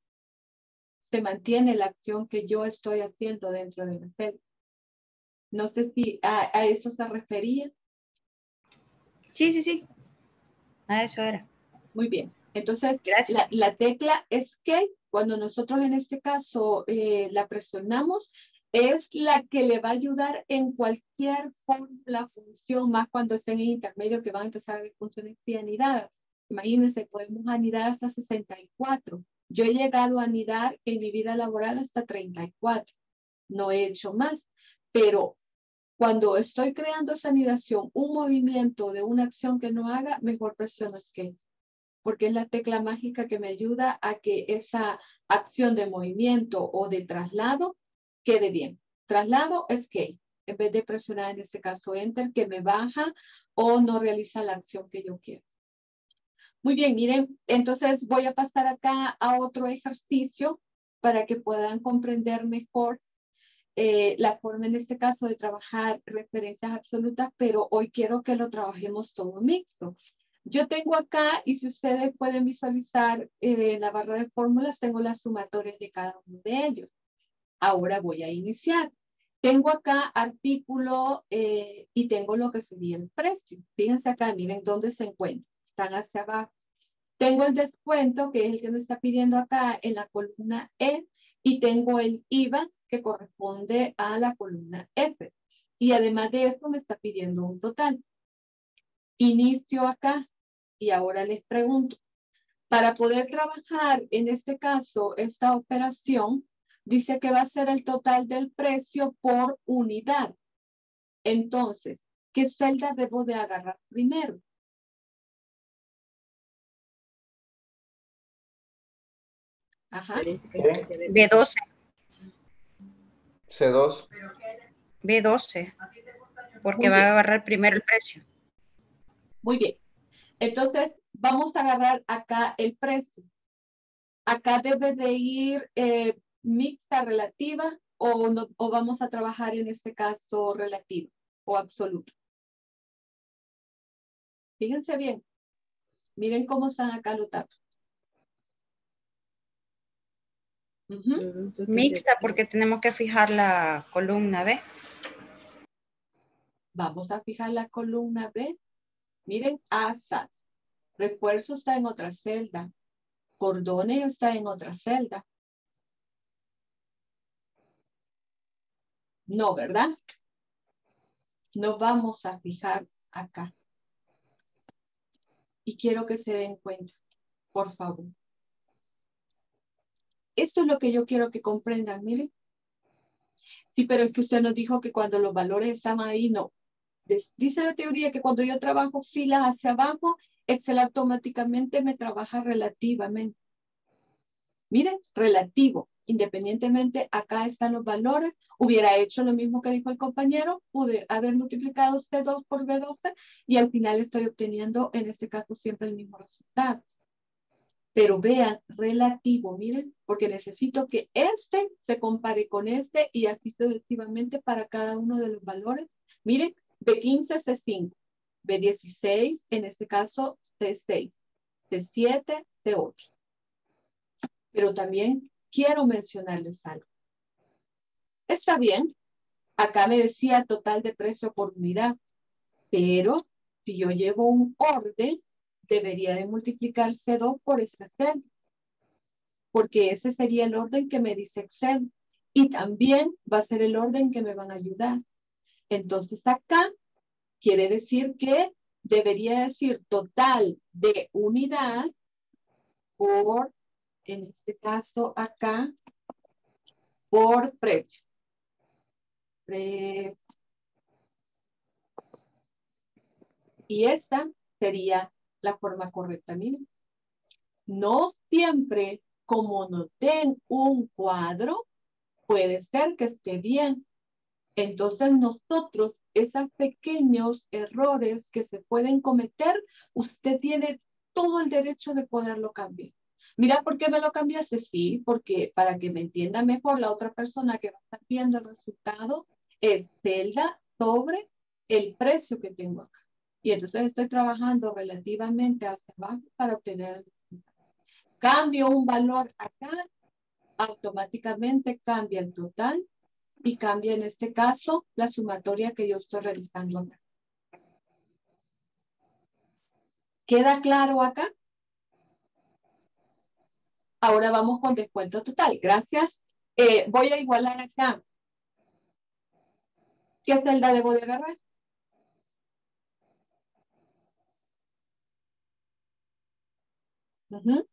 se mantiene la acción que yo estoy haciendo dentro de la celda. No sé si a, a eso se refería. Sí, sí, sí. A eso era. Muy bien. Entonces, Gracias. la, la tecla Escape, cuando nosotros en este caso eh, la presionamos, es la que le va a ayudar en cualquier fórmula, función, más cuando estén en intermedio que van a empezar a ver funciones y anidadas. Imagínense, podemos anidar hasta sesenta y cuatro. Yo he llegado a anidar en mi vida laboral hasta treinta y cuatro. No he hecho más, pero cuando estoy creando esa anidación, un movimiento de una acción que no haga, mejor presiono Escape, porque es la tecla mágica que me ayuda a que esa acción de movimiento o de traslado quede bien. Traslado, Escape, en vez de presionar en este caso Enter, que me baja o no realiza la acción que yo quiero. Muy bien, miren, entonces voy a pasar acá a otro ejercicio para que puedan comprender mejor eh, la forma en este caso de trabajar referencias absolutas, pero hoy quiero que lo trabajemos todo mixto. Yo tengo acá, y si ustedes pueden visualizar eh, la barra de fórmulas, tengo las sumatorias de cada uno de ellos. Ahora voy a iniciar. Tengo acá artículo eh, y tengo lo que sería el precio. Fíjense acá, miren dónde se encuentran. Están hacia abajo. Tengo el descuento, que es el que me está pidiendo acá en la columna E, y tengo el I V A, que corresponde a la columna F. Y además de esto me está pidiendo un total. Inicio acá y ahora les pregunto, para poder trabajar en este caso esta operación, dice que va a ser el total del precio por unidad. Entonces, ¿qué celda debo de agarrar primero? Ajá. B doce. C dos. B doce. porque Muy va bien. a agarrar primero el precio. Muy bien. Entonces, vamos a agarrar acá el precio. Acá debe de ir eh, mixta relativa o, no, o vamos a trabajar en este caso relativo o absoluto. Fíjense bien. Miren cómo están acá los datos. Uh-huh. Mixta porque tenemos que fijar la columna B. Vamos a fijar la columna B. Miren, asas. Refuerzo está en otra celda. Cordones está en otra celda. No, ¿verdad? No vamos a fijar acá. Y quiero que se den cuenta, por favor. Esto es lo que yo quiero que comprendan, miren. Sí, pero es que usted nos dijo que cuando los valores están ahí, no. Dice la teoría que cuando yo trabajo filas hacia abajo, Excel automáticamente me trabaja relativamente. Miren, relativo. Independientemente, acá están los valores. Hubiera hecho lo mismo que dijo el compañero. Pude haber multiplicado C dos por B doce y al final estoy obteniendo, en este caso, siempre el mismo resultado. Pero vean, relativo, miren, porque necesito que este se compare con este y así sucesivamente para cada uno de los valores. Miren, B quince, C cinco, B dieciséis, en este caso C seis, C siete, C ocho. Pero también quiero mencionarles algo. Está bien, acá me decía total de precio por unidad, pero si yo llevo un orden, debería de multiplicar C dos por esta celda, porque ese sería el orden que me dice Excel y también va a ser el orden que me van a ayudar. Entonces acá quiere decir que debería decir total de unidad por, en este caso acá, por precio. Precio. Y esta sería la forma correcta. Miren, no siempre como no den un cuadro, puede ser que esté bien. Entonces nosotros, esos pequeños errores que se pueden cometer, usted tiene todo el derecho de poderlo cambiar. Mira, ¿por qué me lo cambiaste? Sí, porque para que me entienda mejor la otra persona que va a estar viendo el resultado, es celda sobre el precio que tengo acá. Y entonces estoy trabajando relativamente hacia abajo para obtener el resultado. Cambio un valor acá, automáticamente cambia el total y cambia en este caso la sumatoria que yo estoy realizando acá. ¿Queda claro acá? Ahora vamos con descuento total. Gracias. Eh, voy a igualar acá. ¿Qué celda debo de agarrar? Uh-huh.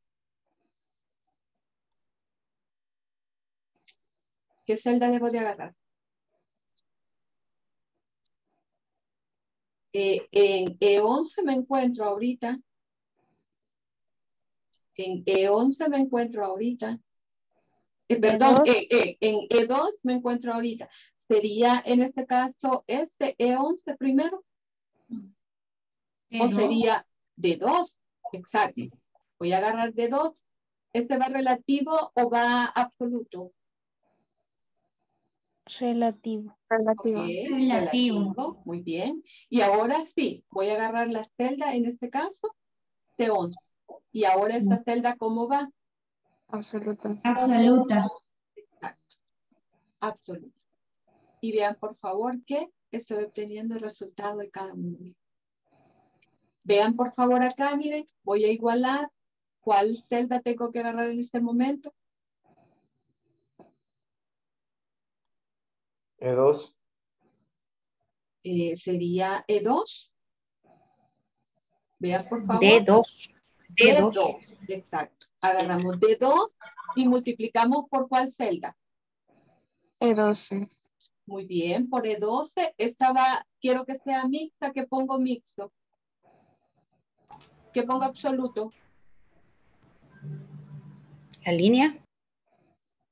¿Qué celda debo de agarrar? Eh, en E once me encuentro ahorita. En E once me encuentro ahorita. Eh, perdón, eh, eh, en E dos me encuentro ahorita. Sería en este caso este E once primero. ¿O sería D dos? Exacto. Voy a agarrar D dos. ¿Este va relativo o va absoluto? Relativo. Relativo. Okay, Relativo. relativo. Muy bien. Y ahora sí, voy a agarrar la celda, en este caso, C once. Y ahora esta celda, ¿cómo va? Absoluta. Absoluta. Exacto. Absoluto. Y vean, por favor, que estoy obteniendo el resultado de cada uno. Vean, por favor, acá, miren, voy a igualar. ¿Cuál celda tengo que agarrar en este momento? E dos. Eh, sería E dos. Vean, por favor. D dos. D dos. D dos. Exacto. Agarramos D dos y multiplicamos por cuál celda. E doce. Muy bien, por E doce. Esta va, quiero que sea mixta, que pongo mixto. Que pongo absoluto. La línea.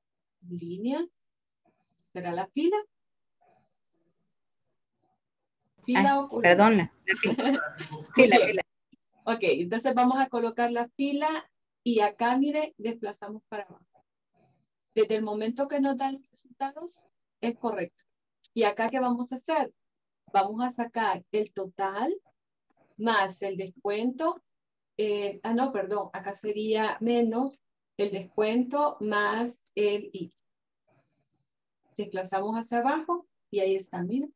Línea. ¿Será la fila? ¿Fila Ay, o columna? perdón, la, la fila. Muy Fila, bien. fila. Ok, entonces vamos a colocar la fila y acá, mire, desplazamos para abajo. Desde el momento que nos dan los resultados, es correcto. Y acá, ¿qué vamos a hacer? Vamos a sacar el total más el descuento. Eh, ah, no, perdón, acá sería menos el descuento más el I. Desplazamos hacia abajo y ahí está, miren.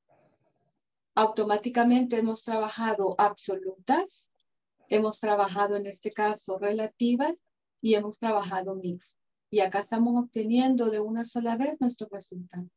Automáticamente hemos trabajado absolutas, hemos trabajado en este caso relativas y hemos trabajado mixtas. Y acá estamos obteniendo de una sola vez nuestro resultado.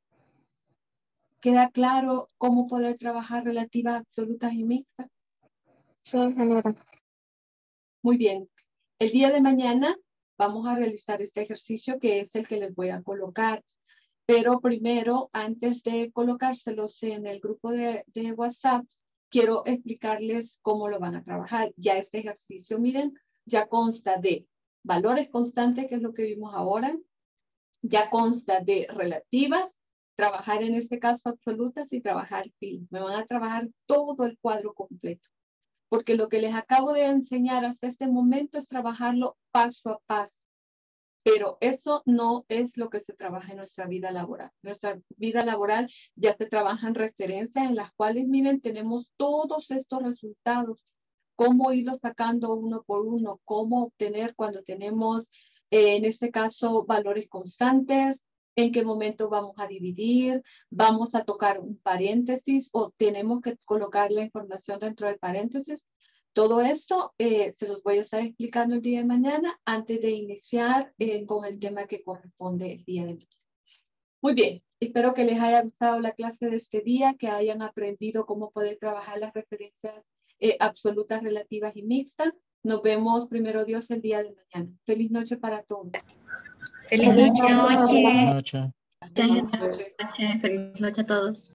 ¿Queda claro cómo poder trabajar relativas, absolutas y mixtas? Sí, ingeniera. Muy bien. El día de mañana vamos a realizar este ejercicio que es el que les voy a colocar. Pero primero, antes de colocárselos en el grupo de, de WhatsApp, quiero explicarles cómo lo van a trabajar. Ya este ejercicio, miren, ya consta de valores constantes, que es lo que vimos ahora. Ya consta de relativas, trabajar en este caso absolutas y trabajar filas. Me van a trabajar todo el cuadro completo. Porque lo que les acabo de enseñar hasta este momento es trabajarlo paso a paso. Pero eso no es lo que se trabaja en nuestra vida laboral. Nuestra vida laboral ya se trabajan referencias en las cuales, miren, tenemos todos estos resultados. Cómo irlos sacando uno por uno, cómo obtener cuando tenemos, eh, en este caso, valores constantes, en qué momento vamos a dividir, vamos a tocar un paréntesis o tenemos que colocar la información dentro del paréntesis. Todo esto eh, se los voy a estar explicando el día de mañana antes de iniciar eh, con el tema que corresponde el día de mañana. Muy bien, espero que les haya gustado la clase de este día, que hayan aprendido cómo poder trabajar las referencias eh, absolutas, relativas y mixtas. Nos vemos, primero Dios, el día de mañana. Feliz noche para todos. Feliz noche. Buenas noches. Buenas noches. Feliz noche a todos.